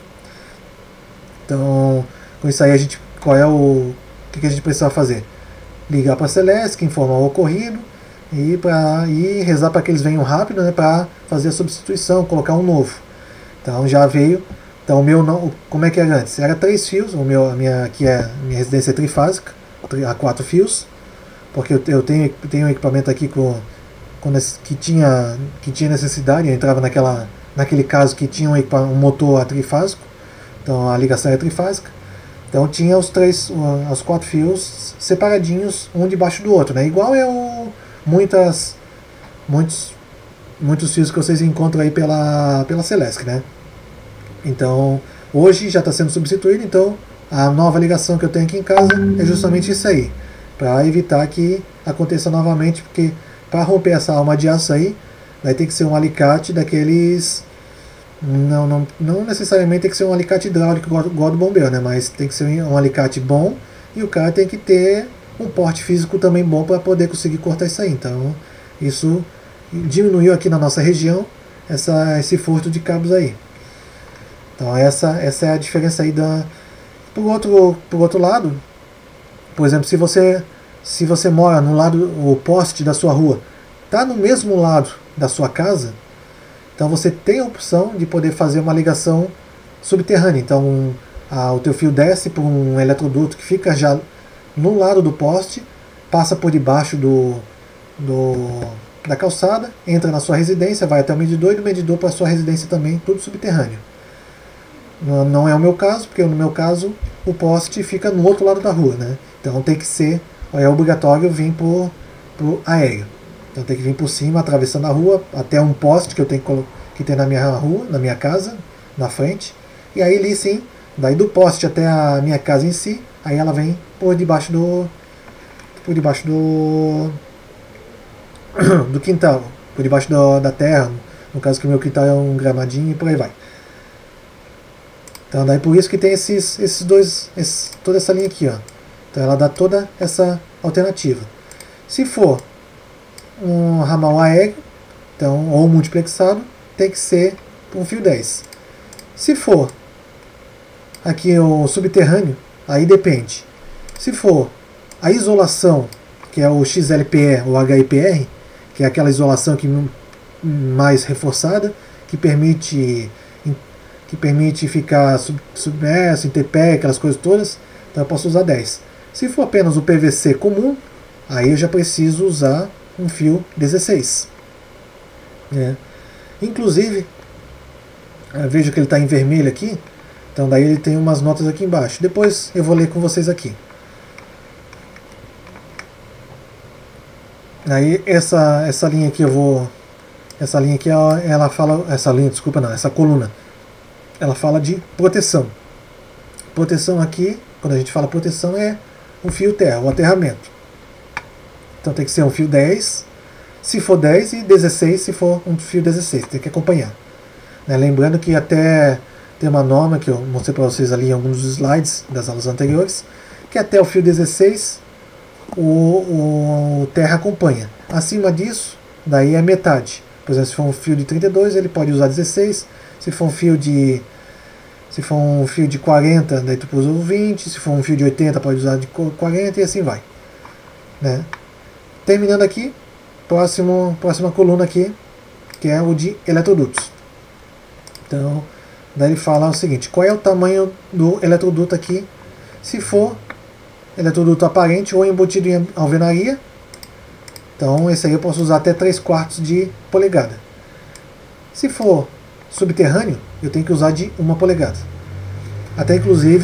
Speaker 1: Então, com isso aí a gente, qual é o, o que, que a gente precisava fazer? Ligar para a Celesc, informar o ocorrido e, pra, e rezar para que eles venham rápido, né, para fazer a substituição, colocar um novo. Então já veio. Então o meu não, como é que era antes? Era três fios, o meu, a minha, aqui é, a minha residência é trifásica, a quatro fios, porque eu, eu tenho, tenho um equipamento aqui com, com, que, tinha, que tinha necessidade, eu entrava naquela, naquele caso que tinha um, um motor trifásico, então a ligação era trifásica, então tinha os três, os quatro fios separadinhos, um debaixo do outro, né? Igual é o, muitas, muitos, muitos fios que vocês encontram aí pela, pela Celesc, né? Então, hoje já está sendo substituído, então a nova ligação que eu tenho aqui em casa é justamente isso aí, para evitar que aconteça novamente, porque para romper essa alma de aço aí, vai ter que ser um alicate daqueles, não, não, não necessariamente tem que ser um alicate hidráulico igual do bombeiro, né, mas tem que ser um alicate bom, e o cara tem que ter um porte físico também bom para poder conseguir cortar isso aí. Então, isso diminuiu aqui na nossa região essa, esse furto de cabos aí. Então essa, essa é a diferença aí da... Por outro, por outro lado, por exemplo, se você, se você mora no lado, o poste da sua rua está no mesmo lado da sua casa, então você tem a opção de poder fazer uma ligação subterrânea. Então a, o teu fio desce por um eletroduto que fica já no lado do poste, passa por debaixo do, do, da calçada, entra na sua residência, vai até o medidor e do medidor para a sua residência também, tudo subterrâneo. Não é o meu caso, porque no meu caso o poste fica no outro lado da rua, né? Então tem que ser, é obrigatório vir por, por aéreo. Então tem que vir por cima, atravessando a rua, até um poste que eu tenho que, que tem na minha rua, na minha casa, na frente. E aí ali sim, daí do poste até a minha casa em si, aí ela vem por debaixo do. por debaixo do. do quintal, por debaixo do, da terra. No caso que o meu quintal é um gramadinho e por aí vai. Então daí por isso que tem esses, esses dois. Esses, toda essa linha aqui, ó. Então ela dá toda essa alternativa. Se for um ramal aéreo, então, ou multiplexado, tem que ser um fio dez. Se for aqui o subterrâneo, aí depende. Se for a isolação, que é o X L P E ou H I P R, que é aquela isolação que mais reforçada, que permite que permite ficar sub, submerso, em T P E, aquelas coisas todas, então eu posso usar dez. Se for apenas o P V C comum, aí eu já preciso usar um fio dezesseis. É. Inclusive, vejo que ele está em vermelho aqui, então daí ele tem umas notas aqui embaixo. Depois eu vou ler com vocês aqui. Aí essa, essa linha aqui eu vou... Essa linha aqui, ela, ela fala... Essa linha, desculpa, não, essa coluna. Ela fala de proteção. Proteção aqui, quando a gente fala proteção, é um fio terra, o aterramento. Então tem que ser um fio dez, se for dez, e dezesseis se for um fio dezesseis, tem que acompanhar. Né? Lembrando que até tem uma norma que eu mostrei para vocês ali em alguns dos slides das aulas anteriores, que até o fio dezesseis o, o, o terra acompanha. Acima disso, daí é metade. Por exemplo, se for um fio de trinta e dois, ele pode usar dezesseis, se for um fio de se for um fio de quarenta, daí tu usa o vinte, se for um fio de oitenta, pode usar de quarenta e assim vai. Né? Terminando aqui, próximo, próxima coluna aqui, que é o de eletrodutos. Então, daí ele fala o seguinte, qual é o tamanho do eletroduto aqui, se for eletroduto aparente ou embutido em alvenaria. Então esse aí eu posso usar até três quartos de polegada. Se for subterrâneo, eu tenho que usar de uma polegada. Até inclusive,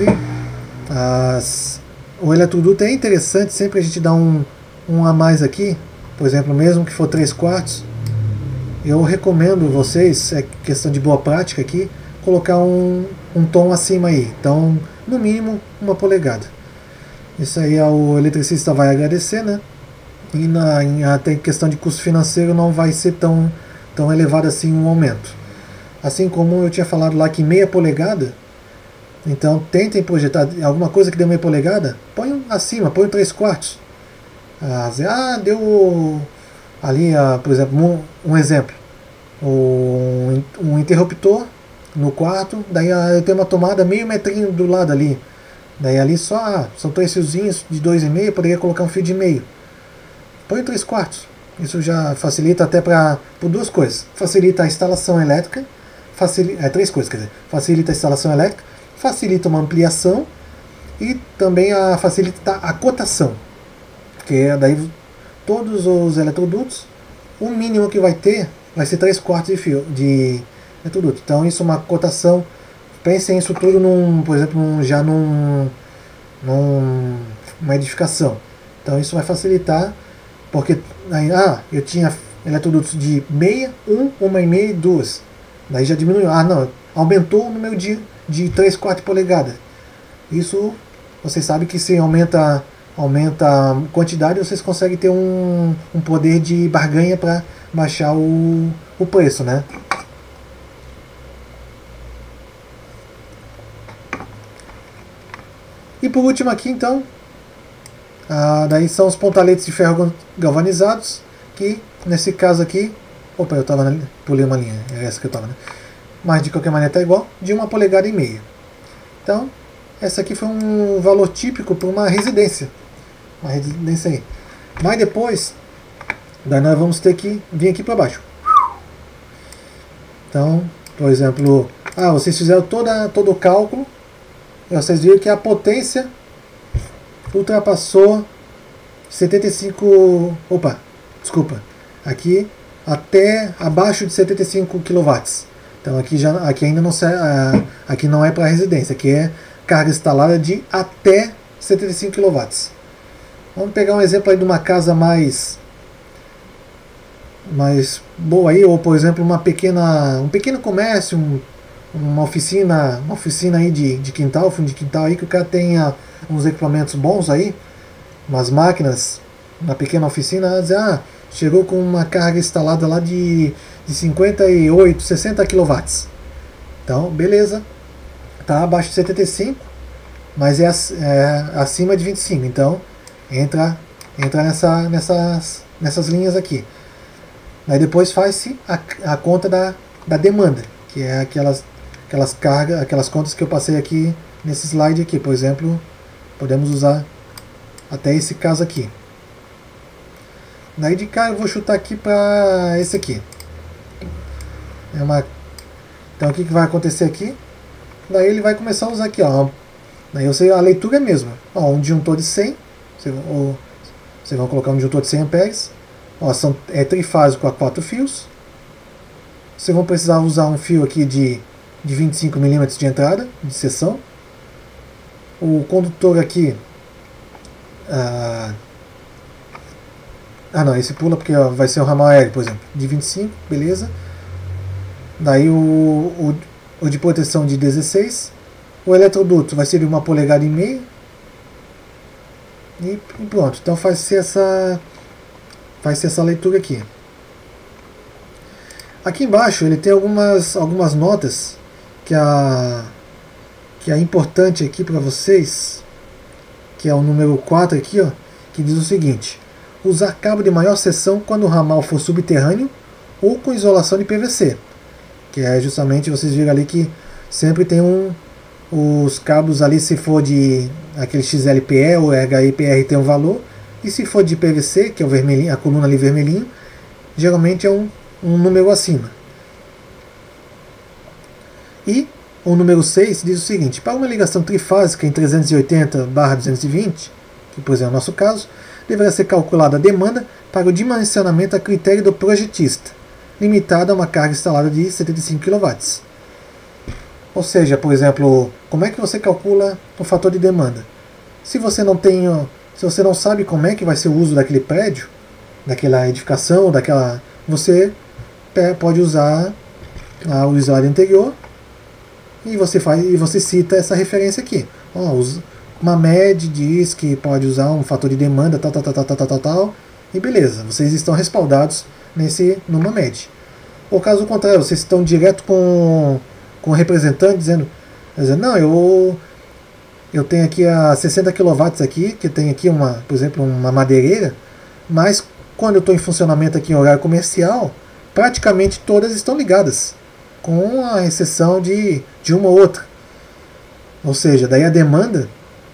Speaker 1: as, o eletroduto é interessante, sempre a gente dá um, um a mais aqui, por exemplo, mesmo que for três quartos, eu recomendo vocês, é questão de boa prática aqui, colocar um, um tom acima aí. Então, no mínimo, uma polegada. Isso aí o eletricista vai agradecer, né? E na, em, até em questão de custo financeiro não vai ser tão, tão elevado assim um aumento. Assim como eu tinha falado lá que meia polegada, então tentem projetar alguma coisa que dê meia polegada, põe acima, põe três quartos. Ah, deu ali, por exemplo, um, um exemplo, um, um interruptor no quarto, daí eu tenho uma tomada meio metrinho do lado ali, daí ali só ah, são três fiozinhos de dois e meio, poderia colocar um fio de meio. Põe três quartos. Isso já facilita até para por duas coisas. Facilita a instalação elétrica, facilita, é três coisas, quer dizer, facilita a instalação elétrica, facilita uma ampliação e também a, facilita a cotação. Porque daí todos os eletrodutos, o mínimo que vai ter vai ser três quartos de fio de eletroduto. Então isso é uma cotação. Pensem isso tudo num, por exemplo, num, já num, num uma edificação. Então isso vai facilitar. Porque aí, ah, eu tinha eletrodutos de meia, um, uma e meia e duas. Daí já diminuiu. Ah, não, aumentou o número de, de três, quatro polegadas. Isso, vocês sabem que se aumenta, aumenta a quantidade, vocês conseguem ter um, um poder de barganha para baixar o, o preço, né? E por último aqui, então, Ah, daí são os pontaletes de ferro galvanizados, que nesse caso aqui, opa, eu tava na, pulei uma linha, é essa que eu tava, né? Mas de qualquer maneira tá igual, de uma polegada e meia. Então, essa aqui foi um valor típico para uma residência, uma residência aí. Mas depois, daí nós vamos ter que vir aqui para baixo. Então, por exemplo, ah, vocês fizeram toda, todo o cálculo, e vocês viram que a potência ultrapassou setenta e cinco, opa, desculpa, aqui até abaixo de setenta e cinco quilowatts. Então aqui já aqui ainda não aqui não é para residência, aqui é carga instalada de até setenta e cinco quilowatts. Vamos pegar um exemplo aí de uma casa mais mais boa aí, ou por exemplo uma pequena, um pequeno comércio, um, uma oficina, uma oficina aí de, de quintal, fundo de quintal aí, que o cara tenha uns equipamentos bons aí, umas máquinas, uma pequena oficina, dizer, ah, chegou com uma carga instalada lá de, de cinquenta e oito, sessenta quilowatts. Então, beleza, tá abaixo de setenta e cinco, mas é, é acima de vinte e cinco, então entra, entra nessa, nessas, nessas linhas aqui. Aí depois faz-se a, a conta da, da demanda, que é aquelas, aquelas cargas, aquelas contas que eu passei aqui nesse slide aqui. Por exemplo, podemos usar até esse caso aqui. Daí de cá eu vou chutar aqui para esse aqui. É uma, então o que, que vai acontecer aqui? Daí ele vai começar a usar aqui, ó. Daí eu sei, a leitura é a mesma. Ó, um disjuntor de cem, você, ou, vocês vão colocar um disjuntor de cem amperes. Ó, são, é trifásico a quatro fios. Vocês vão precisar usar um fio aqui de, de vinte e cinco milímetros de entrada, de seção. O condutor aqui... Ah, ah não, esse pula porque ó, vai ser um ramal aéreo, por exemplo, de vinte e cinco, beleza. Daí o, o, o de proteção de dezesseis. O eletroduto vai ser de uma polegada e meia. E pronto, então faz ser essa... vai ser essa leitura aqui. Aqui embaixo ele tem algumas, algumas notas que, a, que é importante aqui para vocês, que é o número quatro aqui, ó, que diz o seguinte: usar cabo de maior seção quando o ramal for subterrâneo ou com isolação de P V C, que é justamente, vocês viram ali que sempre tem um, os cabos ali, se for de aquele X L P E ou H I P R tem um valor. E se for de P V C, que é o vermelhinho, a coluna ali vermelhinho, geralmente é um, um número acima. E o número seis diz o seguinte: para uma ligação trifásica em trezentos e oitenta barra duzentos e vinte, que por exemplo é o nosso caso, deverá ser calculada a demanda para o dimensionamento a critério do projetista, limitada a uma carga instalada de setenta e cinco quilowatts. Ou seja, por exemplo, como é que você calcula o fator de demanda? Se você não tem... Se você não sabe como é que vai ser o uso daquele prédio, daquela edificação, daquela, você pode usar ah, o slide anterior e você faz e você cita essa referência aqui. Oh, uma M E D diz que pode usar um fator de demanda, tal, tal, tal, tal, tal, tal, tal, e beleza, vocês estão respaldados nesse numa M E D. Ou caso contrário, vocês estão direto com, com o representante dizendo, dizendo não, eu Eu tenho aqui a sessenta quilowatts aqui, que tem aqui uma, por exemplo, uma madeireira, mas quando eu estou em funcionamento aqui em horário comercial, praticamente todas estão ligadas, com a exceção de, de uma ou outra. Ou seja, daí a demanda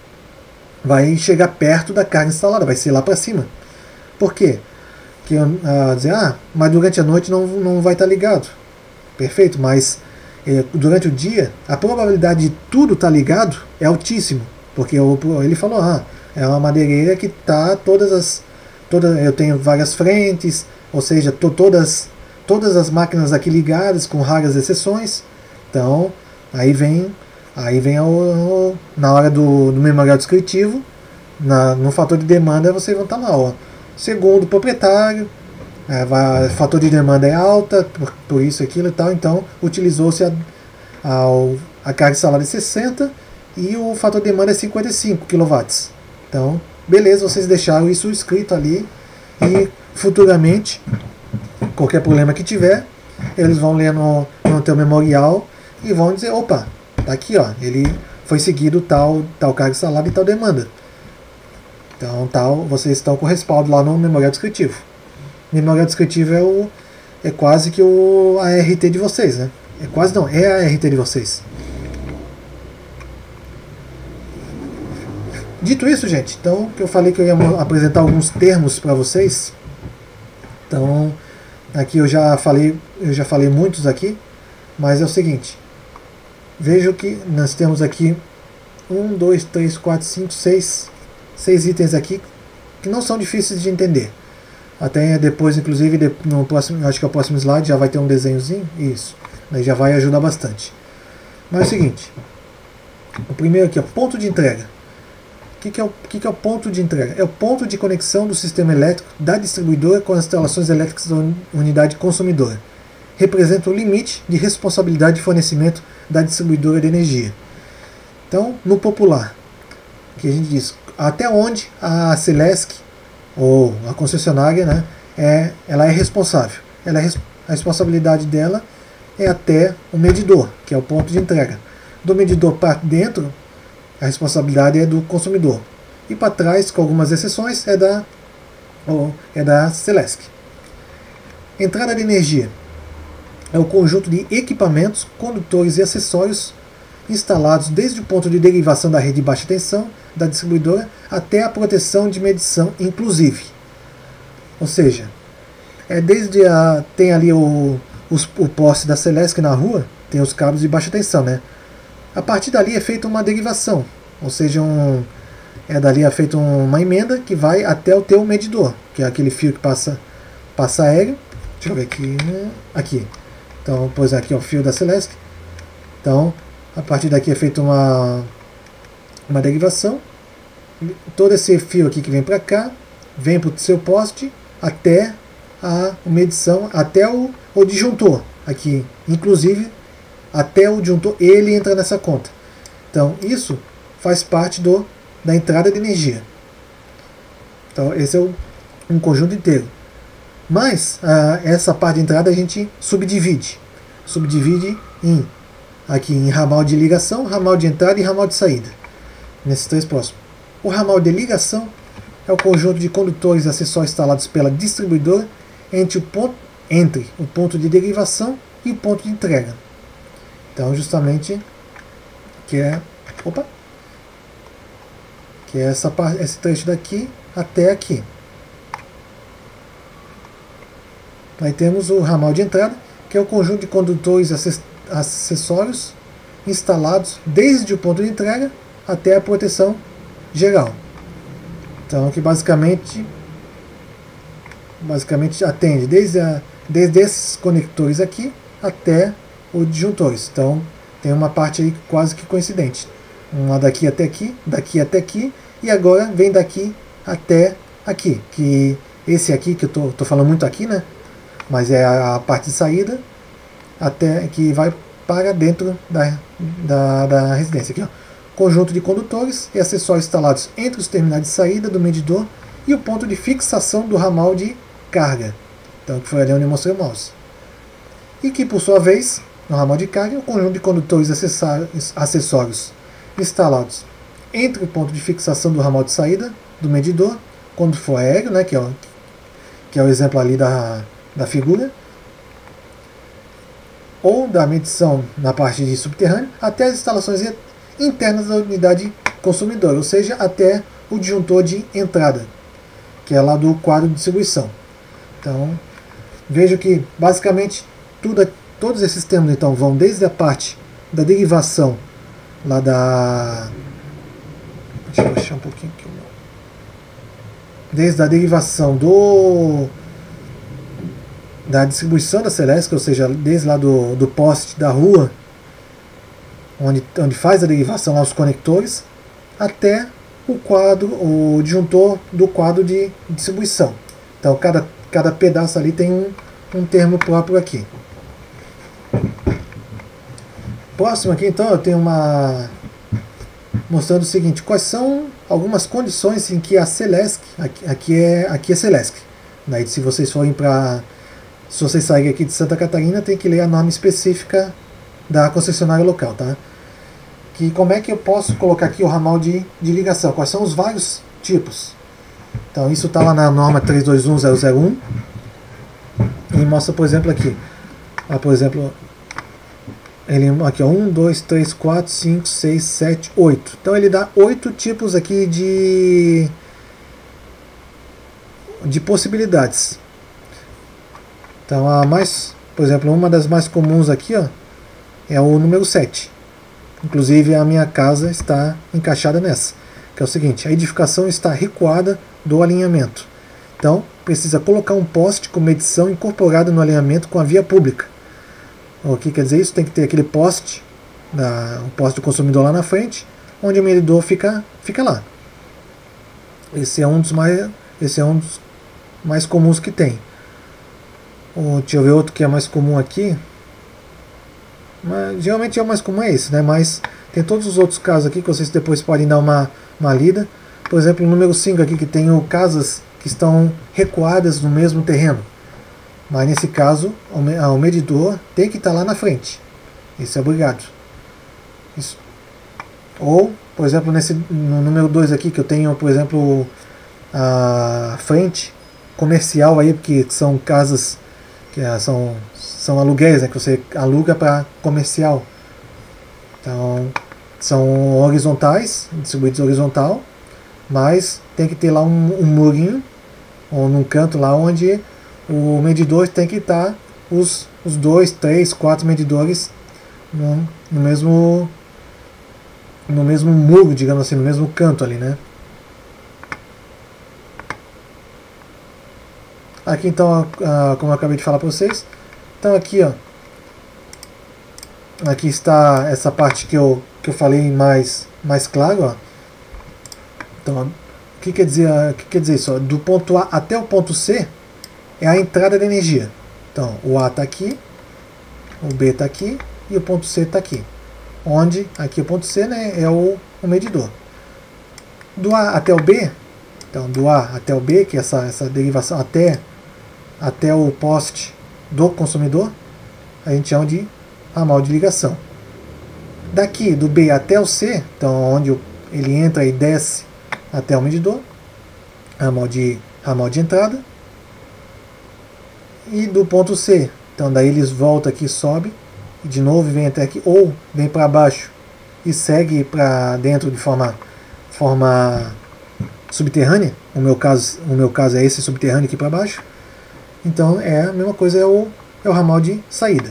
Speaker 1: vai chegar perto da carga instalada, vai ser lá para cima. Por quê? Porque uh, dizer, ah, mas durante a noite não, não vai estar ligado. Perfeito, mas durante o dia, a probabilidade de tudo estar ligado é altíssimo, porque ele falou, ah, é uma madeireira que está todas as, todas, eu tenho várias frentes, ou seja, tô todas, todas as máquinas aqui ligadas, com raras exceções. Então, aí vem, aí vem o, o, na hora do, do memorial descritivo, na, no fator de demanda, vocês vão estar lá, ó, segundo o proprietário, o fator de demanda é alta, por, por isso, aquilo e tal, então utilizou-se a, a, a carga instalada de sessenta e o fator de demanda é cinquenta e cinco quilowatts. Então, beleza, vocês deixaram isso escrito ali e futuramente, qualquer problema que tiver, eles vão ler no, no teu memorial e vão dizer, opa, tá aqui, ó, ele foi seguido tal, tal carga instalada e tal demanda. Então, tal, vocês estão com respaldo lá no memorial descritivo. Memorial descritivo é, o, é quase que o, a R T de vocês, né? É quase não, é a R T de vocês. Dito isso, gente, então, que eu falei que eu ia apresentar alguns termos para vocês. Então, aqui eu já falei, eu já falei muitos aqui, mas é o seguinte. Vejo que nós temos aqui um, dois, três, quatro, cinco, seis, seis itens aqui que não são difíceis de entender. Até depois, inclusive, no próximo, acho que é o próximo slide já vai ter um desenhozinho. Isso. Daí já vai ajudar bastante. Mas é o seguinte. O primeiro aqui, ó, ponto de entrega. que, que, é o, que, que é o ponto de entrega? É o ponto de conexão do sistema elétrico da distribuidora com as instalações elétricas da unidade consumidora. Representa o limite de responsabilidade de fornecimento da distribuidora de energia. Então, no popular, que a gente diz, até onde a Celesc, ou a concessionária, né, é, ela é responsável. Ela é, a responsabilidade dela é até o medidor, que é o ponto de entrega. Do medidor para dentro, a responsabilidade é do consumidor. E para trás, com algumas exceções, é da, ou, é da Celesc. Entrada de energia é o conjunto de equipamentos, condutores e acessórios instalados desde o ponto de derivação da rede de baixa tensão da distribuidora até a proteção de medição inclusive. Ou seja, é desde a, tem ali o, os, o poste da Celesc na rua, tem os cabos de baixa tensão, né? A partir dali é feita uma derivação, ou seja, um, é dali é feita uma emenda que vai até o teu medidor, que é aquele fio que passa, passa aéreo. Deixa eu ver aqui, aqui. Então, pois aqui é o fio da Celesc. Então, a partir daqui é feita uma, uma derivação. Todo esse fio aqui que vem para cá, vem para o seu poste até a medição, até o, o disjuntor aqui, inclusive até o disjuntor, ele entra nessa conta. Então isso faz parte do, da entrada de energia. Então esse é o, um conjunto inteiro. Mas ah, essa parte de entrada a gente subdivide. Subdivide em, aqui em ramal de ligação, ramal de entrada e ramal de saída. Nesses três próximos. O ramal de ligação é o conjunto de condutores e acessórios instalados pela distribuidora entre o ponto, entre o ponto de derivação e o ponto de entrega. Então, justamente, que é, opa, que é essa parte, esse trecho daqui até aqui. Aí temos o ramal de entrada, que é o conjunto de condutores e acessórios instalados desde o ponto de entrega até a proteção geral. Então, que basicamente, basicamente atende desde, a, desde esses conectores aqui até os disjuntores. Então, tem uma parte aí quase que coincidente. Uma daqui até aqui, daqui até aqui, e agora vem daqui até aqui. Que esse aqui, que eu tô, tô falando muito aqui, né? Mas é a, a parte de saída, até que vai para dentro da, da, da residência. Aqui, ó. Conjunto de condutores e acessórios instalados entre os terminais de saída do medidor e o ponto de fixação do ramal de carga. Então, que foi ali onde eu mostrei o mouse. E que, por sua vez, no ramal de carga, é o conjunto de condutores e acessórios instalados entre o ponto de fixação do ramal de saída do medidor, quando for aéreo, né, que, é o, que é o exemplo ali da, da figura, ou da medição na parte de subterrâneo, até as instalações internas da unidade consumidora, ou seja, até o disjuntor de entrada, que é lá do quadro de distribuição. Então, vejo que basicamente tudo, todos esses termos então vão desde a parte da derivação lá da... Deixa eu baixar um pouquinho aqui. Desde a derivação do da distribuição da Celesc, ou seja, desde lá do, do poste da rua, onde, onde faz a derivação lá os conectores, até o quadro, o disjuntor do quadro de distribuição. Então cada, cada pedaço ali tem um, um termo próprio aqui. Próximo aqui então eu tenho uma mostrando o seguinte, quais são algumas condições em que a Celesc, aqui, aqui é aqui é Celesc. Daí se vocês forem para se vocês saírem aqui de Santa Catarina, tem que ler a norma específica da concessionária local, tá? Que como é que eu posso colocar aqui o ramal de, de ligação? Quais são os vários tipos? Então isso está lá na norma três dois um zero zero um e mostra, por exemplo, aqui. Ó, por exemplo, ele aqui ó, um, dois, três, quatro, cinco, seis, sete, oito. Então ele dá oito tipos aqui de de possibilidades. Então a mais, por exemplo, uma das mais comuns aqui, ó, é o número sete. Inclusive a minha casa está encaixada nessa, que é o seguinte: a edificação está recuada do alinhamento. Então precisa colocar um poste com medição incorporada no alinhamento com a via pública. O que quer dizer isso? Tem que ter aquele poste, da, o poste do consumidor lá na frente, onde o medidor fica, fica lá. Esse é um dos mais, esse é um dos mais comuns que tem. O, deixa eu ver outro que é mais comum aqui. Mas, geralmente é o mais comum é esse, né? Mas tem todos os outros casos aqui que vocês depois podem dar uma, uma lida. Por exemplo, o número cinco aqui, que tem o casas que estão recuadas no mesmo terreno. Mas nesse caso, o medidor tem que estar lá na frente. Isso é obrigado. Isso. Ou, por exemplo, nesse, no número dois aqui, que eu tenho, por exemplo, a frente comercial aí, porque são casas que são, são aluguéis, né, que você aluga para comercial. Então, são horizontais, distribuídos horizontal, mas tem que ter lá um, um murinho, ou num canto lá onde o medidor tem que estar, os, os dois, três, quatro medidores no, no mesmo no mesmo muro, digamos assim, no mesmo canto ali, né? Aqui então, como eu acabei de falar para vocês, então aqui, ó, aqui está essa parte que eu, que eu falei mais, mais claro, ó. Então, o que quer dizer, o que quer dizer isso? Ó? Do ponto A até o ponto C é a entrada de energia. Então, o A está aqui, o B está aqui e o ponto C está aqui. Onde, aqui o ponto C, né, é o, o medidor. Do A até o B, então do A até o B, que é essa, essa derivação até, até o poste do consumidor, a gente chama de ramal de ligação. Daqui, do B até o C, então onde ele entra e desce até o medidor, ramal de, ramal de entrada. E do ponto C, então daí eles voltam aqui, sobe, e de novo vem até aqui, ou vem para baixo e segue para dentro de forma, forma subterrânea. O meu caso, o meu caso é esse subterrâneo aqui para baixo. Então é a mesma coisa, é o, é o ramal de saída.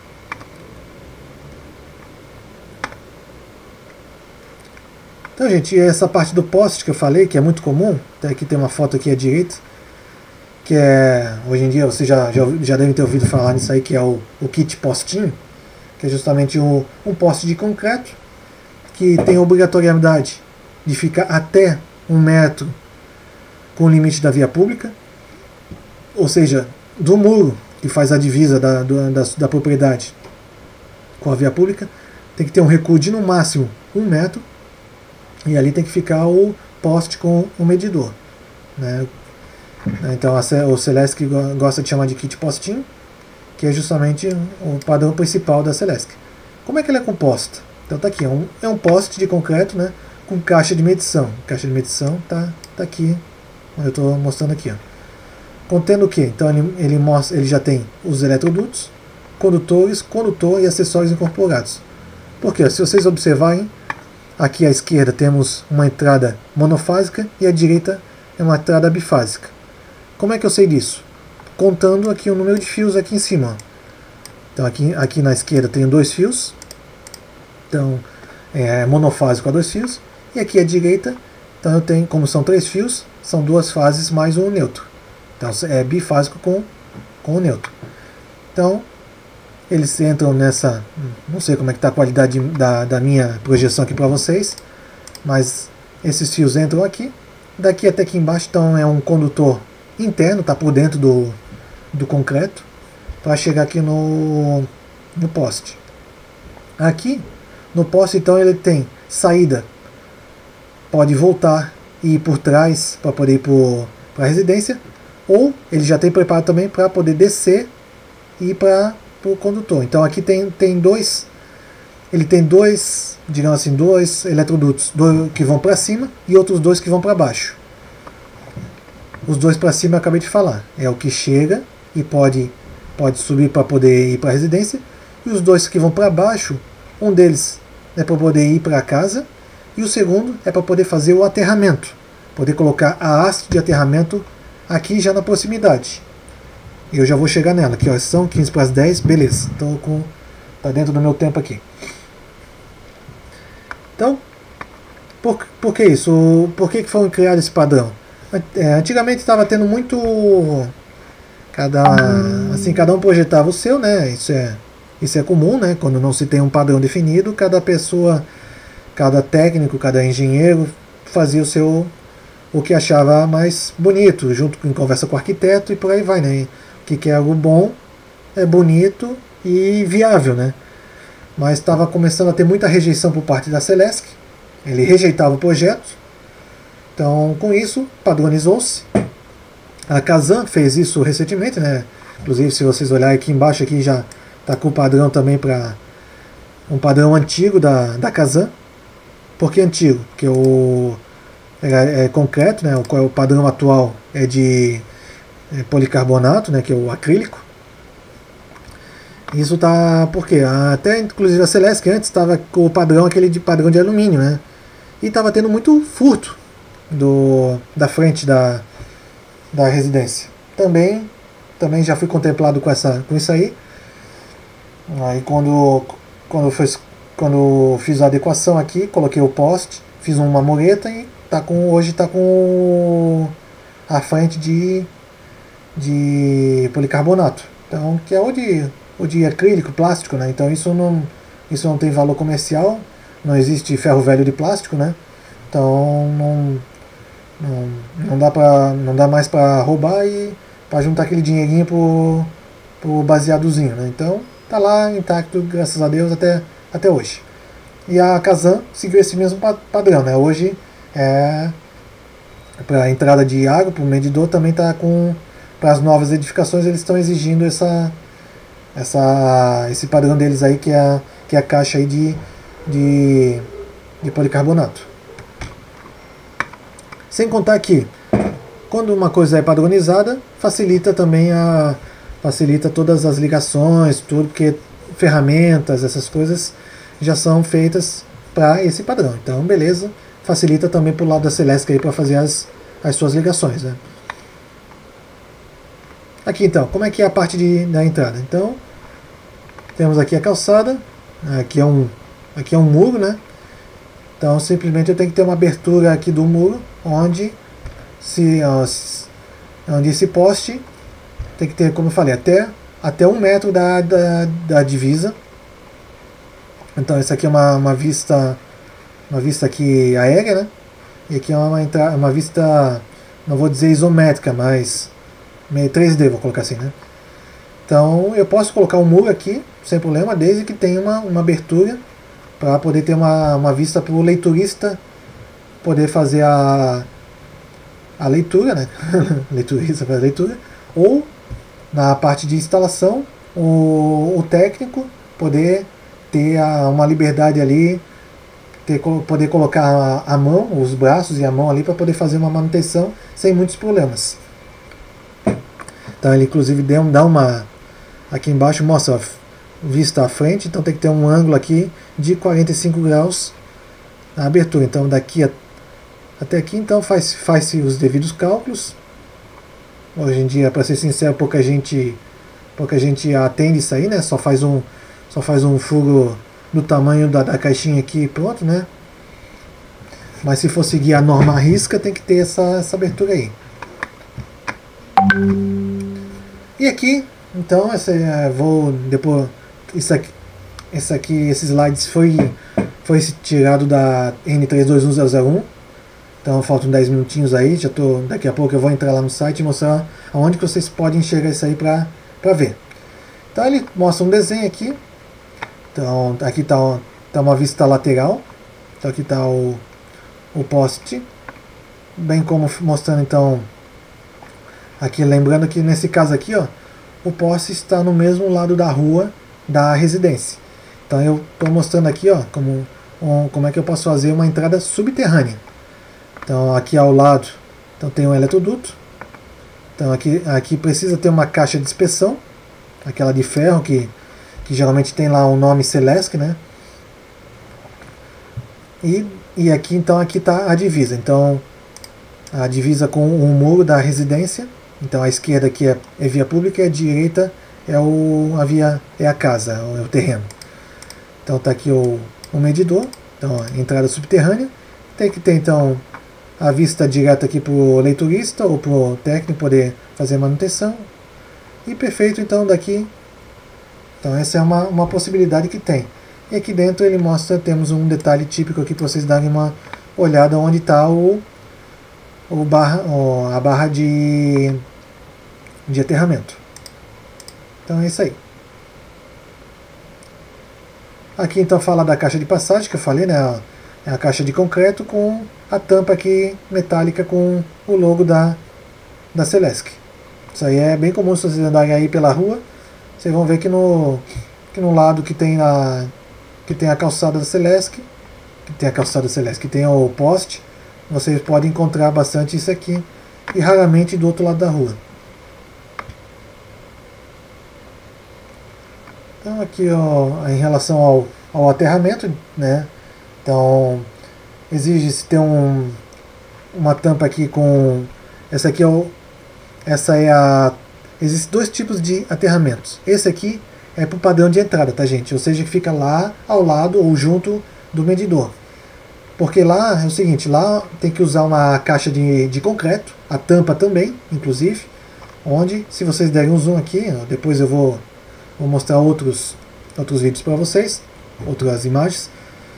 Speaker 1: Então, gente, essa parte do poste que eu falei, que é muito comum, até aqui tem uma foto aqui à direita, que é, hoje em dia vocês já, já, já devem ter ouvido falar nisso aí, que é o, o kit postinho, que é justamente um, um poste de concreto, que tem a obrigatoriedade de ficar até um metro com o limite da via pública, ou seja, do muro que faz a divisa da, do, da, da propriedade com a via pública, tem que ter um recuo de no máximo um metro, e ali tem que ficar o poste com o medidor, né? Então o Celesc gosta de chamar de kit postinho, que é justamente o padrão principal da Celesc. Como é que ele é composto? Então tá aqui, é um, é um poste de concreto, né, com caixa de medição. Caixa de medição tá, tá aqui, eu estou mostrando aqui, ó. Contendo o que? Então ele, ele, mostra, ele já tem os eletrodutos, condutores, condutor e acessórios incorporados. Porque se vocês observarem, aqui à esquerda temos uma entrada monofásica e à direita é uma entrada bifásica. Como é que eu sei disso? Contando aqui o número de fios aqui em cima. Então aqui, aqui na esquerda tem dois fios. Então é monofásico a dois fios. E aqui à direita, então eu tenho, como são três fios, são duas fases mais um neutro. Então é bifásico com, com o neutro. Então eles entram nessa, não sei como é que está a qualidade da, da minha projeção aqui para vocês, mas esses fios entram aqui. Daqui até aqui embaixo, então é um condutor interno, está por dentro do, do concreto, para chegar aqui no, no poste. Aqui no poste, então, ele tem saída, pode voltar e ir por trás para poder ir para a residência, ou ele já tem preparado também para poder descer e ir para o condutor. Então aqui tem, tem dois, ele tem dois, digamos assim, dois eletrodutos, dois que vão para cima e outros dois que vão para baixo. Os dois para cima eu acabei de falar, é o que chega e pode, pode subir para poder ir para a residência, e os dois que vão para baixo, um deles é para poder ir para casa e o segundo é para poder fazer o aterramento, poder colocar a haste de aterramento aqui já na proximidade. Eu já vou chegar nela aqui, ó, são quinze para as dez, beleza, estou com, tá dentro do meu tempo aqui. Então, por, por que isso? Por que que foi criado esse padrão? É, antigamente estava tendo muito, cada, assim, cada um projetava o seu, né? Isso é, isso é comum, né? Quando não se tem um padrão definido, cada pessoa, cada técnico, cada engenheiro fazia o seu, o que achava mais bonito, junto com conversa com o arquiteto e por aí vai, né? O que, que é algo bom, é bonito e viável, né? Mas estava começando a ter muita rejeição por parte da Celesc, ele rejeitava o projeto, então com isso padronizou-se. A Kazan fez isso recentemente, né? Inclusive, se vocês olharem aqui embaixo, aqui já está com o padrão também para um padrão antigo da, da Kazan. Por que antigo? Porque o é, é concreto, né? O, o padrão atual é de é, policarbonato, né? Que é o acrílico. Isso tá porque até inclusive a Celesc antes estava com o padrão aquele de padrão de alumínio, né? E estava tendo muito furto do da frente da da residência. Também também já fui contemplado com essa com isso aí. Aí quando quando foi quando fiz a adequação aqui, coloquei o poste, fiz uma mureta e tá com hoje tá com a frente de de policarbonato. Então, que é o de o de acrílico, plástico, né? Então isso não isso não tem valor comercial, não existe ferro velho de plástico, né? Então não não, não dá para não dá mais para roubar e para juntar aquele dinheirinho pro, pro baseadozinho, né? Então tá lá intacto, graças a Deus, até, até hoje. E a Kazan seguiu esse mesmo padrão, né? Hoje é para a entrada de água, para o medidor também tá com para as novas edificações eles estão exigindo essa essa esse padrão deles aí que é a, que é a caixa aí de, de de policarbonato. Sem contar que quando uma coisa é padronizada, facilita também a facilita todas as ligações, tudo, porque ferramentas, essas coisas já são feitas para esse padrão. Então, beleza, facilita também para o lado da Celesc aí para fazer as, as suas ligações, né? Aqui então, como é que é a parte de, da entrada? Então, temos aqui a calçada, aqui é um aqui é um muro, né? Então, simplesmente eu tenho que ter uma abertura aqui do muro, onde se onde esse poste tem que ter, como eu falei, até, até um metro da, da, da divisa. Então essa aqui é uma, uma vista uma vista aqui aérea, né? E aqui é uma, uma vista, não vou dizer isométrica, mas meio três D, vou colocar assim, né? Então eu posso colocar um muro aqui, sem problema, desde que tenha uma, uma abertura para poder ter uma, uma vista para o leiturista poder fazer a, a leitura, né? Leiturista para a leitura, ou na parte de instalação, o, o técnico poder ter a, uma liberdade ali, ter, poder colocar a, a mão, os braços e a mão ali para poder fazer uma manutenção sem muitos problemas. Então ele inclusive dá uma, aqui embaixo mostra vista à frente, então tem que ter um ângulo aqui de quarenta e cinco graus na abertura. Então daqui a, até aqui então faz, faz-se os devidos cálculos. Hoje em dia, para ser sincero, pouca gente, pouca gente atende isso aí, né? Só faz um, só faz um furo do tamanho da, da caixinha aqui e pronto, né? Mas se for seguir a norma à risca, tem que ter essa, essa abertura aí. E aqui, então, essa, vou depois, isso aqui, esse aqui, esses slides foi, foi tirado da N três dois um zero zero um. Então faltam dez minutinhos aí, já tô, daqui a pouco eu vou entrar lá no site e mostrar aonde que vocês podem enxergar isso aí para para ver. Então ele mostra um desenho aqui. Então aqui está tá uma vista lateral. Então aqui está o, o poste, bem como mostrando então aqui, lembrando que nesse caso aqui, ó, o poste está no mesmo lado da rua da residência. Então eu estou mostrando aqui, ó, como um, como é que eu posso fazer uma entrada subterrânea. Então aqui ao lado então tem um eletroduto. Então aqui, aqui precisa ter uma caixa de inspeção, aquela de ferro que, que geralmente tem lá o nome Celesc, né? E, e aqui então aqui está a divisa. Então a divisa com o muro da residência. Então a esquerda aqui é, é via pública e a direita é, o, a, via, é a casa, é o terreno. Então está aqui o, o medidor. Então ó, entrada subterrânea. Tem que ter então a vista direta aqui para o leiturista ou para o técnico poder fazer manutenção. E perfeito, então daqui. Então essa é uma, uma possibilidade que tem. E aqui dentro ele mostra, temos um detalhe típico aqui para vocês darem uma olhada onde está o, o barra, o, a barra de, de aterramento. Então é isso aí. Aqui então fala da caixa de passagem, que eu falei, né? É a caixa de concreto com a tampa aqui metálica com o logo da, da Celesc. Isso aí é bem comum se vocês andarem aí pela rua. Vocês vão ver que no, que no lado que tem a, que tem a calçada da Celesc, que tem a calçada da Celesc, que tem o poste, vocês podem encontrar bastante isso aqui. E raramente do outro lado da rua. Então aqui ó, em relação ao, ao aterramento, né? Então exige-se ter um, uma tampa aqui com essa aqui é o, essa é a existem dois tipos de aterramentos. Esse aqui é para o padrão de entrada, tá gente? Ou seja, que fica lá ao lado ou junto do medidor. Porque lá é o seguinte, lá tem que usar uma caixa de, de concreto, a tampa também, inclusive, onde se vocês derem um zoom aqui, ó, depois eu vou Vou mostrar outros, outros vídeos para vocês, outras imagens.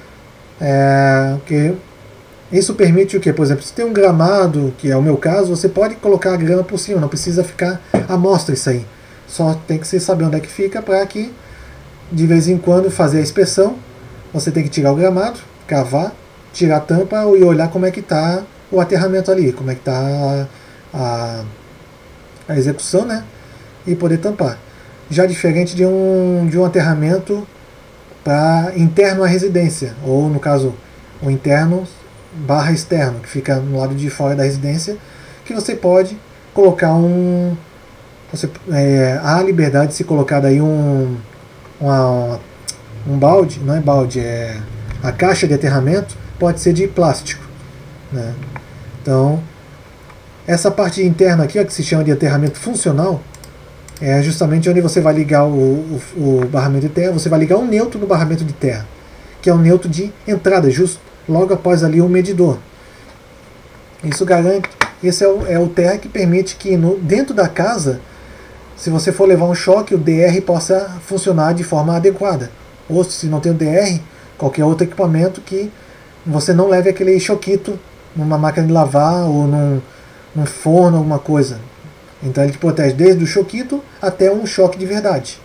Speaker 1: É, que isso permite o que? Por exemplo, se tem um gramado, que é o meu caso, você pode colocar a grama por cima, não precisa ficar à mostra isso aí. Só tem que você saber onde é que fica para que, de vez em quando, fazer a inspeção. Você tem que tirar o gramado, cavar, tirar a tampa e olhar como é que está o aterramento ali, como é que está a, a execução, né? E poder tampar. Já diferente de um, de um aterramento para interno à residência, ou no caso o interno barra externo, que fica no lado de fora da residência, que você pode colocar um... Você, é, há a liberdade de se colocar daí um, uma, um balde, não é balde, é a caixa de aterramento pode ser de plástico, né? Então, essa parte interna aqui, ó, que se chama de aterramento funcional, é justamente onde você vai ligar o, o, o barramento de terra, você vai ligar um neutro no barramento de terra, que é um neutro de entrada, justo logo após ali o medidor. Isso garante, esse é o, é o terra que permite que no, dentro da casa, se você for levar um choque, o D R possa funcionar de forma adequada. Ou se não tem o D R, qualquer outro equipamento que você não leve aquele choquito numa máquina de lavar ou num, num forno, alguma coisa. Então ele te protege desde o choquito até um choque de verdade.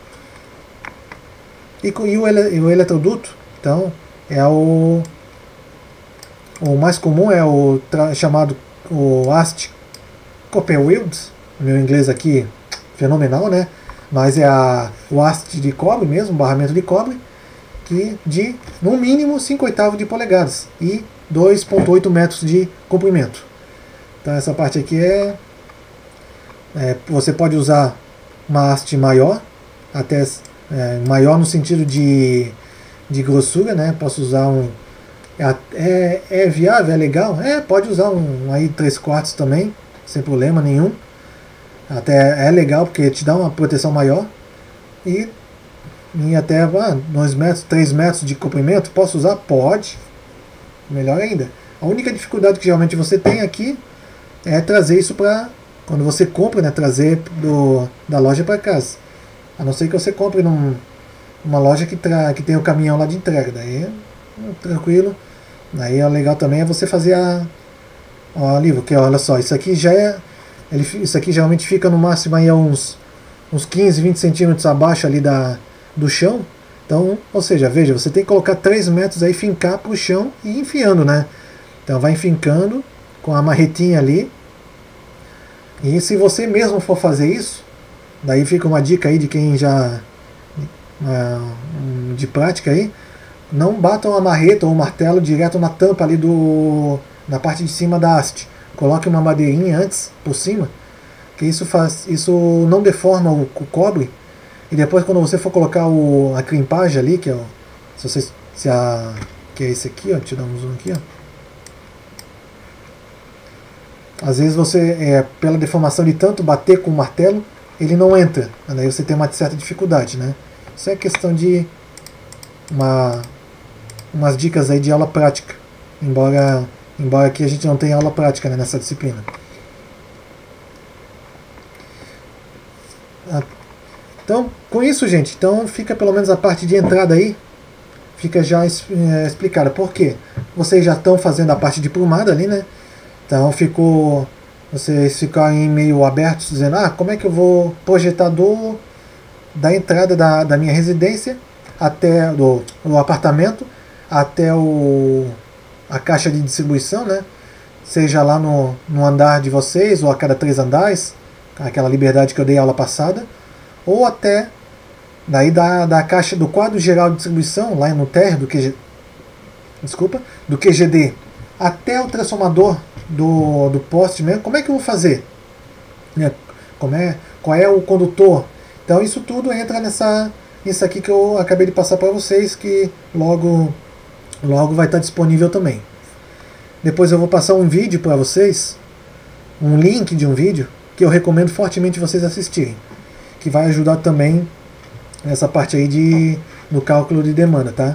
Speaker 1: E, e o, ele, o eletroduto, então, é o, o mais comum, é o chamado o A S T Copper Weld, meu inglês aqui fenomenal, né? Mas é a, o A S T de cobre mesmo, barramento de cobre, que de no mínimo cinco oitavos de polegadas e dois vírgula oito metros de comprimento. Então essa parte aqui é É, você pode usar uma haste maior, até é, maior no sentido de, de grossura, né? Posso usar um. É, é, é viável, é legal? É, pode usar um, um aí três quartos também, sem problema nenhum. Até é legal porque te dá uma proteção maior. E, e até dois metros, três metros de comprimento, posso usar? Pode. Melhor ainda. A única dificuldade que geralmente você tem aqui é trazer isso para. Quando você compra, né, trazer do, da loja para casa. A não ser que você compre num, numa loja que, tra, que tem o caminhão lá de entrega. Daí é tranquilo. Daí é legal também é você fazer a, ó, ali, porque olha só, isso aqui já é. Ele, isso aqui geralmente fica no máximo aí uns, uns quinze, vinte centímetros abaixo ali da, do chão. Então, ou seja, veja, você tem que colocar três metros aí, fincar para o chão e ir enfiando, né? Então vai enfincando com a marretinha ali. E se você mesmo for fazer isso, daí fica uma dica aí de quem já de prática aí, não batam a marreta ou o martelo direto na tampa ali do na parte de cima da haste. Coloque uma madeirinha antes por cima, que isso faz isso não deforma o, o cobre. E depois quando você for colocar o, a crimpagem ali, que é o, se você se a que é esse aqui, ó, deixa eu dar um zoom aqui, ó. Às vezes você, é, pela deformação de tanto bater com o martelo, ele não entra. Daí você tem uma certa dificuldade, né? Isso é questão de uma, umas dicas aí de aula prática. Embora, embora aqui a gente não tenha aula prática, né, nessa disciplina. Então, com isso, gente, então fica pelo menos a parte de entrada aí. Fica já é, explicada. Por quê? Vocês já estão fazendo a parte de plumada ali, né? Então ficou, vocês ficarem meio abertos dizendo, ah, como é que eu vou projetar do, da entrada da, da minha residência até do, do apartamento até o, a caixa de distribuição, né? Seja lá no, no andar de vocês ou a cada três andares, aquela liberdade que eu dei aula passada, ou até daí da, da caixa do quadro geral de distribuição lá no térreo do Q G, desculpa, do Q G D até o transformador do, do poste mesmo. Como é que eu vou fazer? Como é, qual é o condutor? Então isso tudo entra nessa isso aqui que eu acabei de passar para vocês, que logo logo vai estar disponível também. Depois eu vou passar um vídeo para vocês, um link de um vídeo que eu recomendo fortemente vocês assistirem, que vai ajudar também nessa parte aí de no cálculo de demanda, tá?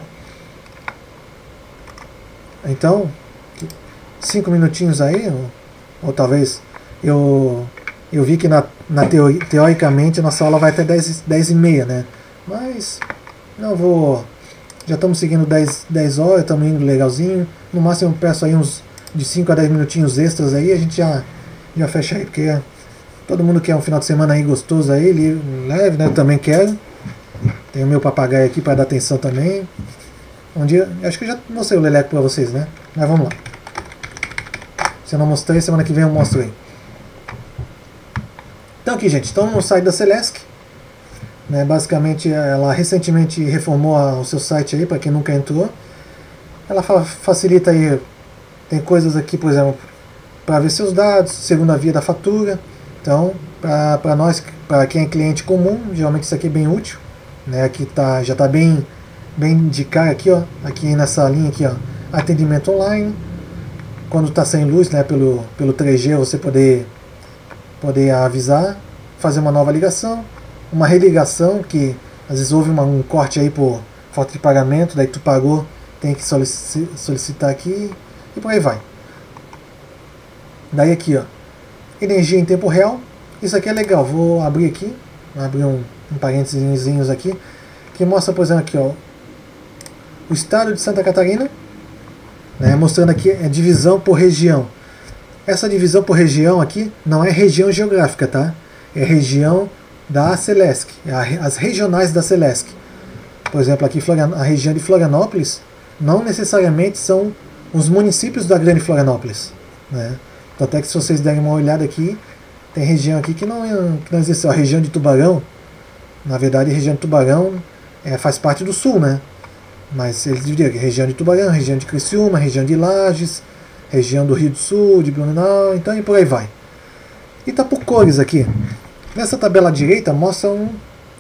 Speaker 1: Então, cinco minutinhos aí, ou, ou talvez eu eu vi que na, na teoria, teoricamente a nossa aula vai até dez e meia, né? Mas não vou. Já estamos seguindo dez horas, estamos indo legalzinho. No máximo eu peço aí uns de cinco a dez minutinhos extras aí, a gente já, já fecha aí, porque todo mundo quer um final de semana aí gostoso aí, leve, né? Eu também quero. Tem o meu papagaio aqui para dar atenção também. Um dia, acho que eu já mostrei o leleco para vocês, né? Mas vamos lá. Se eu não mostrei, semana que vem eu mostro aí. Então aqui, gente, estamos no site da Celesc. Né, basicamente, ela recentemente reformou a, o seu site aí, para quem nunca entrou. Ela fa facilita aí, tem coisas aqui, por exemplo, para ver seus dados, segunda via da fatura. Então, para nós, para quem é cliente comum, geralmente isso aqui é bem útil. Né, aqui tá, já está bem, bem de cara aqui, ó, aqui nessa linha aqui, ó, atendimento online. Quando está sem luz, né, pelo, pelo três G, você poder, poder avisar, fazer uma nova ligação. Uma religação, que às vezes houve uma, um corte aí por falta de pagamento, daí tu pagou, tem que solicitar aqui e por aí vai. Daí aqui, ó, energia em tempo real. Isso aqui é legal, vou abrir aqui, vou abrir um, um parênteses aqui, que mostra, por exemplo, aqui, ó, o estado de Santa Catarina, né, mostrando aqui a divisão por região. Essa divisão por região aqui não é região geográfica, tá? É região da Celesc, as regionais da Celesc. Por exemplo, aqui a região de Florianópolis não necessariamente são os municípios da Grande Florianópolis, né? Até que se vocês derem uma olhada aqui, tem região aqui que não, que não existe. A região de Tubarão, na verdade a região de Tubarão é, faz parte do sul, né? Mas eles dividiram região de Tubarão, região de Criciúma, região de Lages, região do Rio do Sul, de Blumenau, então e por aí vai. E tá por cores aqui. Nessa tabela à direita mostra um,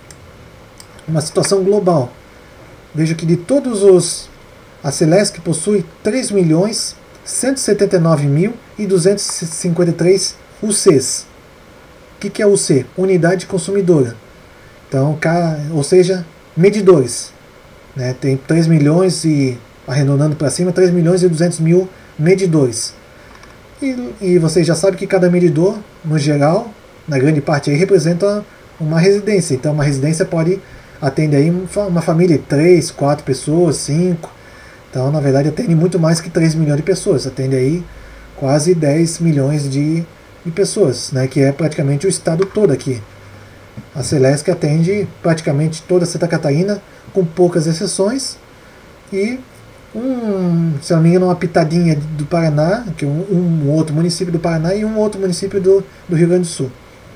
Speaker 1: uma situação global. Veja que de todos os... A Celesc possui três milhões cento e setenta e nove mil duzentos e cinquenta e três U Cs. O que, que é U C? Unidade consumidora. Então, ou seja, medidores. Né? Tem três milhões e, arredondando para cima, três milhões e duzentos mil medidores. E, e vocês já sabem que cada medidor, no geral, na grande parte aí, representa uma residência. Então uma residência pode atender aí uma família de três, quatro pessoas, cinco. Então na verdade atende muito mais que três milhões de pessoas. Atende aí quase dez milhões de, de pessoas, né, que é praticamente o estado todo aqui. A Celesc atende praticamente toda Santa Catarina, com poucas exceções. E, um, se não me engano, uma pitadinha do Paraná, que é um, um outro município do Paraná e um outro município do, do Rio Grande do Sul.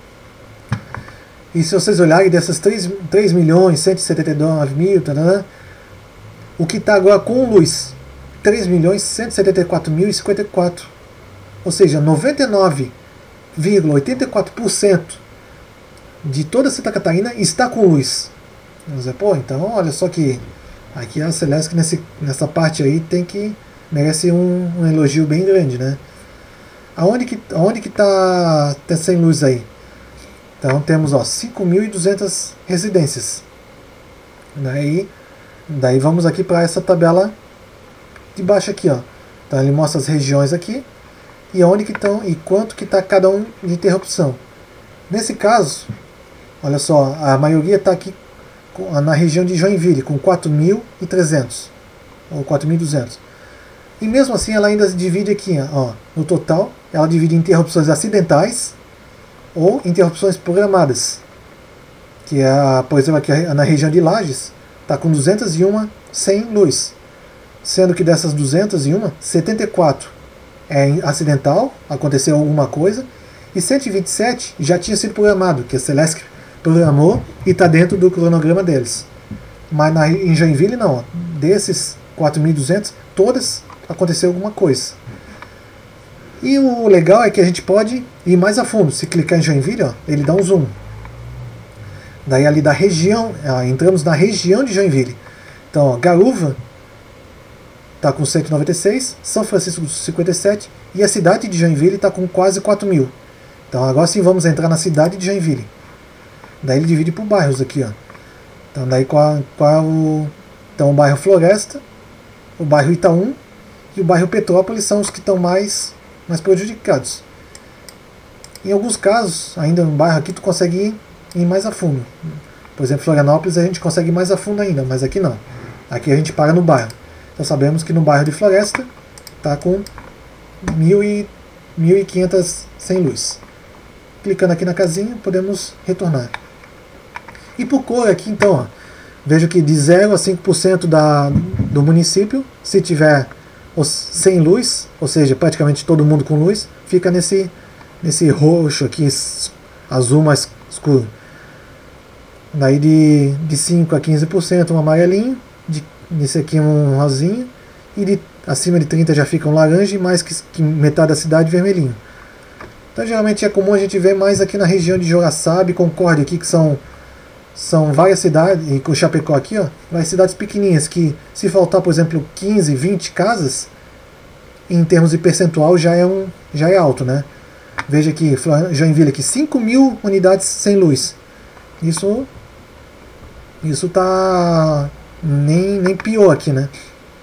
Speaker 1: E se vocês olharem dessas três milhões cento e setenta e nove mil, tarará, o que está agora com luz? três milhões cento e setenta e quatro mil e cinquenta e quatro. Ou seja, noventa e nove vírgula oitenta e quatro por cento de toda Santa Catarina está com luz. Vamos dizer, pô, então olha só que aqui a Celesc nesse, nessa parte aí tem que merece um, um elogio bem grande, né? Aonde que aonde que tá, tá sem luz aí? Então temos, ó, cinco mil e duzentas residências. Daí, daí vamos aqui para essa tabela de baixo aqui, ó. Então ele mostra as regiões aqui e aonde que estão e quanto que está cada um de interrupção. Nesse caso, olha só, a maioria está aqui na região de Joinville com quatro mil e trezentos ou quatro mil e duzentos. E mesmo assim ela ainda divide aqui, ó, no total, ela divide em interrupções acidentais ou interrupções programadas. Que é, por exemplo, aqui na região de Lages, está com duzentas e uma sem luz. Sendo que dessas duzentas e uma, setenta e quatro é acidental, aconteceu alguma coisa, e cento e vinte e sete já tinha sido programado, que a Celesc programou e está dentro do cronograma deles. Mas na, em Joinville não, ó. Desses quatro mil e duzentos, todas aconteceu alguma coisa. E o legal é que a gente pode ir mais a fundo. Se clicar em Joinville, ó, ele dá um zoom. Daí ali da região, ó, entramos na região de Joinville. Então, ó, Garuva está com cento e noventa e seis, São Francisco com cinquenta e sete e a cidade de Joinville está com quase quatro mil. Então agora sim vamos entrar na cidade de Joinville. Daí ele divide por bairros aqui, ó. Então daí qual, qual é o... Então o bairro Floresta, o bairro Itaú e o bairro Petrópolis são os que estão mais, mais prejudicados. Em alguns casos, ainda no bairro aqui tu consegue ir, ir mais a fundo. Por exemplo, Florianópolis a gente consegue ir mais a fundo ainda, mas aqui não. Aqui a gente para no bairro. Então sabemos que no bairro de Floresta está com mil e quinhentos sem luz. Clicando aqui na casinha, podemos retornar. E por cor aqui, então, ó, vejo que de zero a cinco por cento da, do município, se tiver os, sem luz, ou seja, praticamente todo mundo com luz, fica nesse, nesse roxo aqui, azul mais escuro. Daí de, de cinco a quinze por cento um amarelinho, de, nesse aqui um rosinho, e de acima de trinta já fica um laranja e mais que, que metade da cidade vermelhinho. Então geralmente é comum a gente ver mais aqui na região de Joraçaba e Concórdia aqui, que são, são várias cidades, e com Chapecó aqui, ó, várias cidades pequenininhas, que se faltar, por exemplo, quinze, vinte casas, em termos de percentual já é, um, já é alto, né? Veja aqui, Joinville aqui, cinco mil unidades sem luz. Isso, isso tá nem, nem pior aqui, né?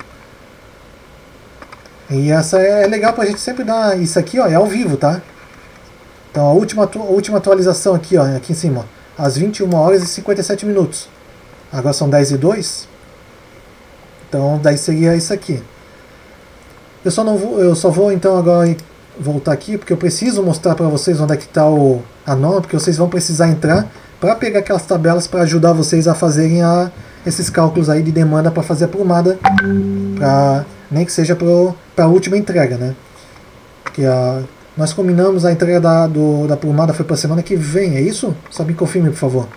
Speaker 1: E essa é legal pra gente sempre dar, isso aqui, ó, é ao vivo, tá? Então a última, a última atualização aqui, ó, aqui em cima, ó, às vinte e uma horas e cinquenta e sete minutos. Agora são dez e dois. Então daí seria isso aqui. Eu só não vou, eu só vou então agora voltar aqui porque eu preciso mostrar para vocês onde é que está a norma, porque vocês vão precisar entrar para pegar aquelas tabelas para ajudar vocês a fazerem a, esses cálculos aí de demanda para fazer a plumada, pra, nem que seja para a última entrega, né? Que a Nós combinamos a entrega da, do, da plumada foi para a semana que vem, é isso? Só me confirme, por favor.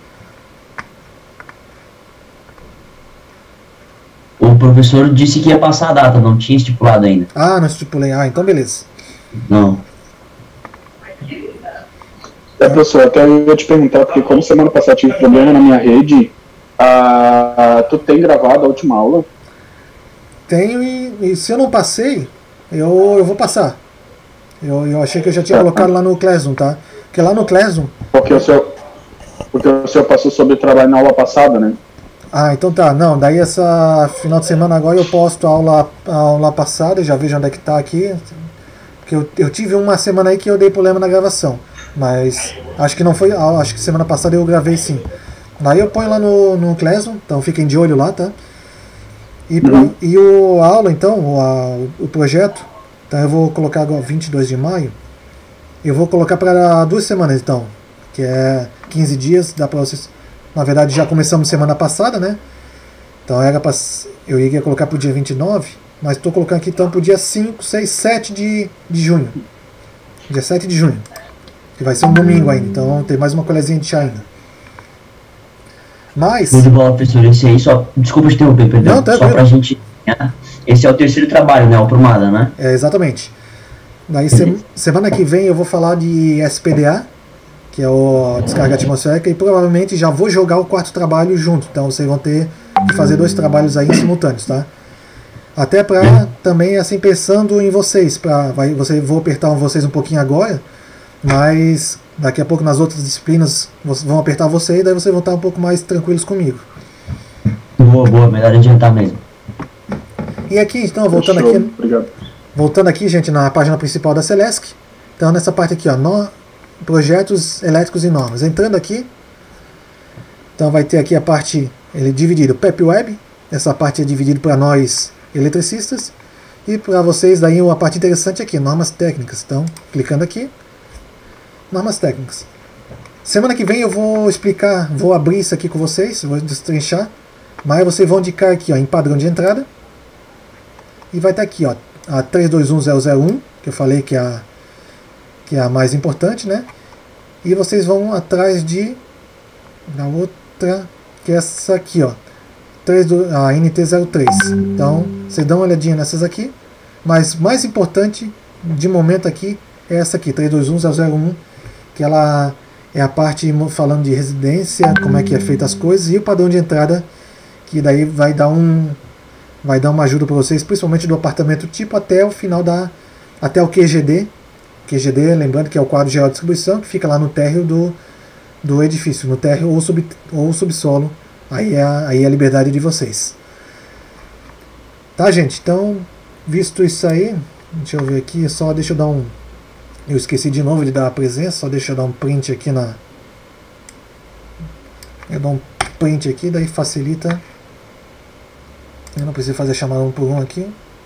Speaker 3: O professor disse que ia passar a data, não tinha estipulado ainda.
Speaker 1: Ah, não estipulei. Ah, então beleza.
Speaker 3: Não.
Speaker 2: É, professor, até eu ia te perguntar, porque como semana passada tive problema na minha rede, ah, tu tem gravado a última aula?
Speaker 1: Tenho, e, e se eu não passei, eu, eu vou passar. Eu, eu achei que eu já tinha colocado lá no Classroom, tá? Porque lá no Classroom...
Speaker 2: Porque o senhor, porque o senhor passou sobre o trabalho na aula passada, né?
Speaker 1: Ah, então tá. Não, daí essa final de semana agora eu posto a aula, a aula passada, já vejo onde é que tá aqui. Porque eu, eu tive uma semana aí que eu dei problema na gravação. Mas acho que não foi... Acho que semana passada eu gravei sim. Daí eu ponho lá no, no Classroom, então fiquem de olho lá, tá? E, uhum. e o, a aula, então, o, a, o projeto... Então eu vou colocar agora vinte e dois de maio. Eu vou colocar para duas semanas então. Que é quinze dias. Dá para vocês. Na verdade já começamos semana passada, né? Então era para. Eu iria colocar para o dia vinte e nove. Mas estou colocando aqui então para o dia cinco, seis, sete de, de junho. Dia sete de junho. Que vai ser um domingo ainda. Então tem mais uma colherzinha de chá ainda. Mas.
Speaker 3: Tudo bom, professor. Esse aí só. Desculpa te interromper, perdão.
Speaker 1: Não, tá
Speaker 3: só para a gente. Esse é o terceiro trabalho, né? O plumada, né?
Speaker 1: É, exatamente. Daí se, semana que vem eu vou falar de S P D A, que é o descarga atmosférica, e provavelmente já vou jogar o quarto trabalho junto. Então vocês vão ter que fazer dois trabalhos aí simultâneos, tá? Até para também, assim, pensando em vocês. Pra, vai, você, vou apertar vocês um pouquinho agora, mas daqui a pouco nas outras disciplinas vão apertar vocês, daí vocês vão estar um pouco mais tranquilos comigo.
Speaker 3: Boa, boa. Melhor adiantar mesmo.
Speaker 1: E aqui, então, voltando
Speaker 2: Show.
Speaker 1: aqui,
Speaker 2: Obrigado.
Speaker 1: voltando aqui, gente, na página principal da Celesc. Então, nessa parte aqui, ó, no, projetos elétricos e normas. Entrando aqui, então vai ter aqui a parte, ele é dividido, P E P Web, essa parte é dividida para nós eletricistas, E para vocês, daí a parte interessante aqui, normas técnicas. Então, clicando aqui, normas técnicas. Semana que vem eu vou explicar, vou abrir isso aqui com vocês, vou destrinchar. Mas vocês vão indicar aqui, ó, em padrão de entrada. E vai estar aqui, ó, a três dois um zero zero um, que eu falei que é a, que é a mais importante, né? E vocês vão atrás de da outra, que é essa aqui, ó, a N T zero três. Então, vocês dão uma olhadinha nessas aqui. Mas mais importante, de momento aqui, é essa aqui, três dois um zero zero um, que ela é a parte falando de residência, como é que é feita as coisas, e o padrão de entrada, que daí vai dar um vai dar uma ajuda para vocês, principalmente do apartamento tipo até o final da até o Q G D. Q G D, lembrando que é o quadro geral de distribuição, que fica lá no térreo do, do edifício, no térreo ou, sub, ou subsolo. Aí é, a, aí é a liberdade de vocês. Tá, gente? Então, visto isso aí, deixa eu ver aqui, só deixa eu dar um... Eu esqueci de novo de dar a presença, só deixa eu dar um print aqui na... Eu dou um print aqui, daí facilita. Eu não preciso fazer chamada um por um aqui.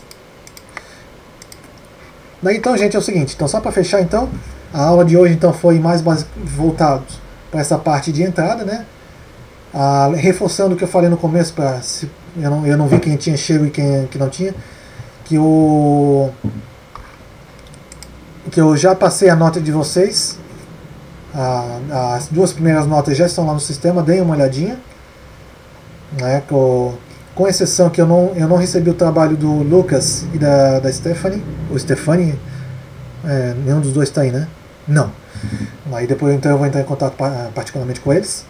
Speaker 1: Daí então, gente, é o seguinte, então só para fechar então, a aula de hoje então foi mais voltado para essa parte de entrada, né? Ah, reforçando o que eu falei no começo, para eu não, eu não vi quem tinha chego e quem que não tinha, que o que eu já passei a nota de vocês, ah, as duas primeiras notas já estão lá no sistema, deem uma olhadinha, né? Com, com exceção que eu não, eu não recebi o trabalho do Lucas e da, da Stephanie, ou Stephanie, é, nenhum dos dois está aí, né? Não. Aí depois então eu vou entrar em contato particularmente com eles.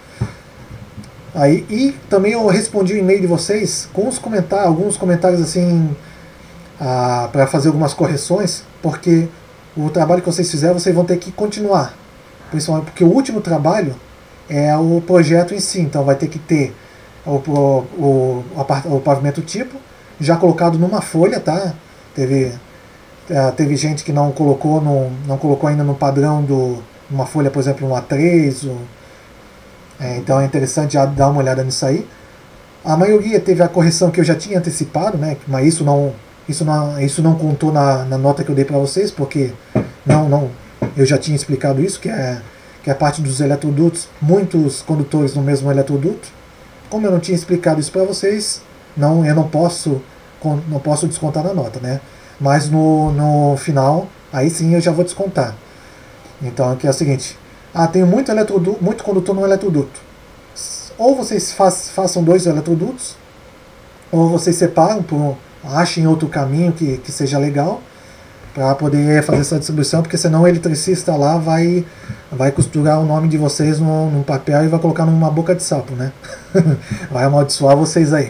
Speaker 1: Aí, e também eu respondi o e-mail de vocês com os comentários, alguns comentários assim, ah, para fazer algumas correções, porque o trabalho que vocês fizeram, vocês vão ter que continuar. Principalmente porque o último trabalho é o projeto em si, então vai ter que ter o, o, o, o pavimento tipo, já colocado numa folha, tá? Teve, uh, teve gente que não colocou, no, não colocou ainda no padrão do uma folha, por exemplo, no A três, ou, é, então é interessante já dar uma olhada nisso aí. A maioria teve a correção que eu já tinha antecipado, né? Mas isso não, isso não, isso não contou na, na nota que eu dei para vocês, porque não, não, eu já tinha explicado isso, que é, que é a parte dos eletrodutos, muitos condutores no mesmo eletroduto. Como eu não tinha explicado isso para vocês, não, eu não posso, não posso descontar na nota, né? Mas no, no final, aí sim eu já vou descontar. Então aqui é o seguinte, ah, tenho muito, eletroduto, muito condutor no eletroduto. Ou vocês faz, façam dois eletrodutos, ou vocês separam, por, achem outro caminho que, que seja legal, para poder fazer essa distribuição, porque senão o eletricista lá vai, vai costurar o nome de vocês num, num papel e vai colocar numa boca de sapo, né? Vai amaldiçoar vocês aí.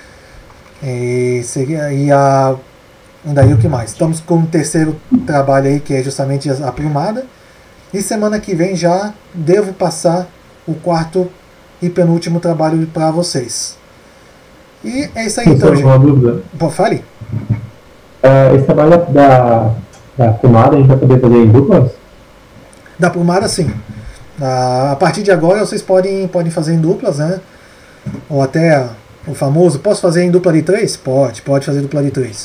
Speaker 1: E, e a, daí o que mais? Estamos com o terceiro trabalho aí, que é justamente a plumada. E semana que vem já devo passar o quarto e penúltimo trabalho para vocês. E é isso aí,
Speaker 4: Sim,
Speaker 1: então, gente.
Speaker 4: Uma dúvida.
Speaker 1: Pô, fale.
Speaker 4: Uh, esse trabalho da, da pomada a gente vai poder fazer em duplas?
Speaker 1: Da plumada, sim. A partir de agora vocês podem, podem fazer em duplas, né? Ou até o famoso, posso fazer em dupla de três? Pode, pode fazer dupla de três.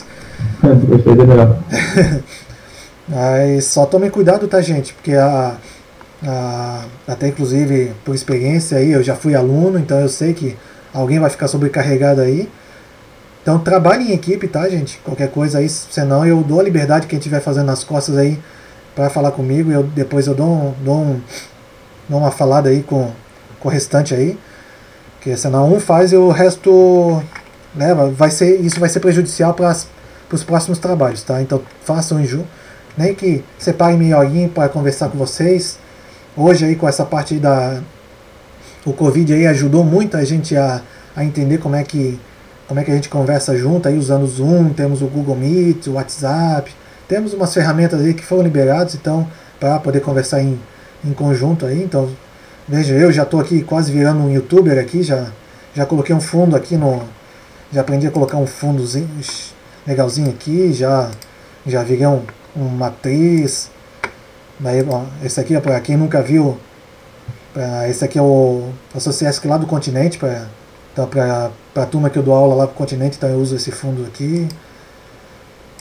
Speaker 1: Mas só tomem cuidado, tá, gente? Porque a, a, até inclusive por experiência aí, eu já fui aluno, então eu sei que alguém vai ficar sobrecarregado aí. Então trabalhem em equipe, tá, gente? Qualquer coisa aí, senão eu dou a liberdade quem estiver fazendo nas costas aí para falar comigo, e eu, depois eu dou, um, dou, um, dou uma falada aí com, com o restante aí, porque senão um faz e o resto, né, vai ser, isso vai ser prejudicial para os próximos trabalhos, tá? Então façam em junto, nem que separem meia horinha para conversar com vocês. Hoje aí com essa parte aí da o Covid aí ajudou muito a gente a, a entender como é que como é que a gente conversa junto aí usando o Zoom, temos o Google Meet, o WhatsApp, temos umas ferramentas aí que foram liberadas, então, para poder conversar em, em conjunto aí. Então, veja, eu já estou aqui quase virando um youtuber aqui, já, já coloquei um fundo aqui no... Já aprendi a colocar um fundozinho legalzinho aqui, já, já virei um, uma atriz. Daí, ó, esse aqui é para quem nunca viu, pra, esse aqui é o Associação lá do Continente, para então, para a turma que eu dou aula lá para o Continente, então eu uso esse fundo aqui.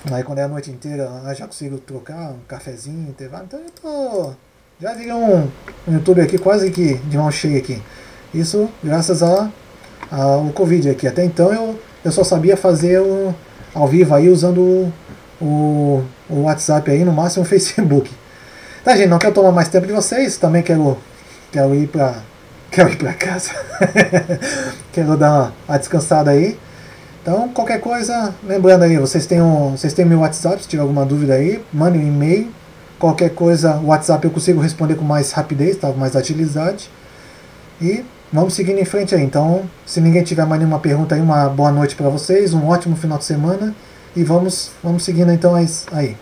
Speaker 1: Aí quando é a noite inteira, eu já consigo trocar um cafezinho, intervalo. Então eu tô. Já virei um, um YouTube aqui quase que de mão cheia aqui. Isso graças a, ao Covid aqui. Até então eu, eu só sabia fazer o, ao vivo aí usando o, o, o WhatsApp aí, no máximo o Facebook. Tá, gente, não quero tomar mais tempo de vocês. Também quero, quero ir pra. Quero ir pra casa. Quero dar uma, uma descansada aí. Então, qualquer coisa, lembrando aí, vocês têm o vocês têm meu WhatsApp, se tiver alguma dúvida aí, mandem um e-mail. Qualquer coisa, o WhatsApp eu consigo responder com mais rapidez, tá? Com mais agilidade. E vamos seguindo em frente aí. Então, se ninguém tiver mais nenhuma pergunta aí, uma boa noite para vocês, um ótimo final de semana. E vamos, vamos seguindo então aí.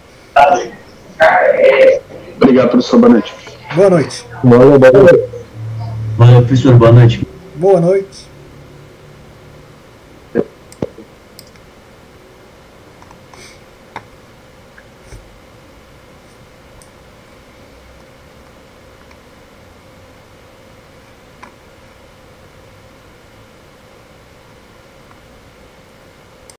Speaker 2: Obrigado, professor. Boa noite.
Speaker 1: Boa noite.
Speaker 4: Boa noite.
Speaker 3: Valeu, professor. Boa noite.
Speaker 1: Boa noite.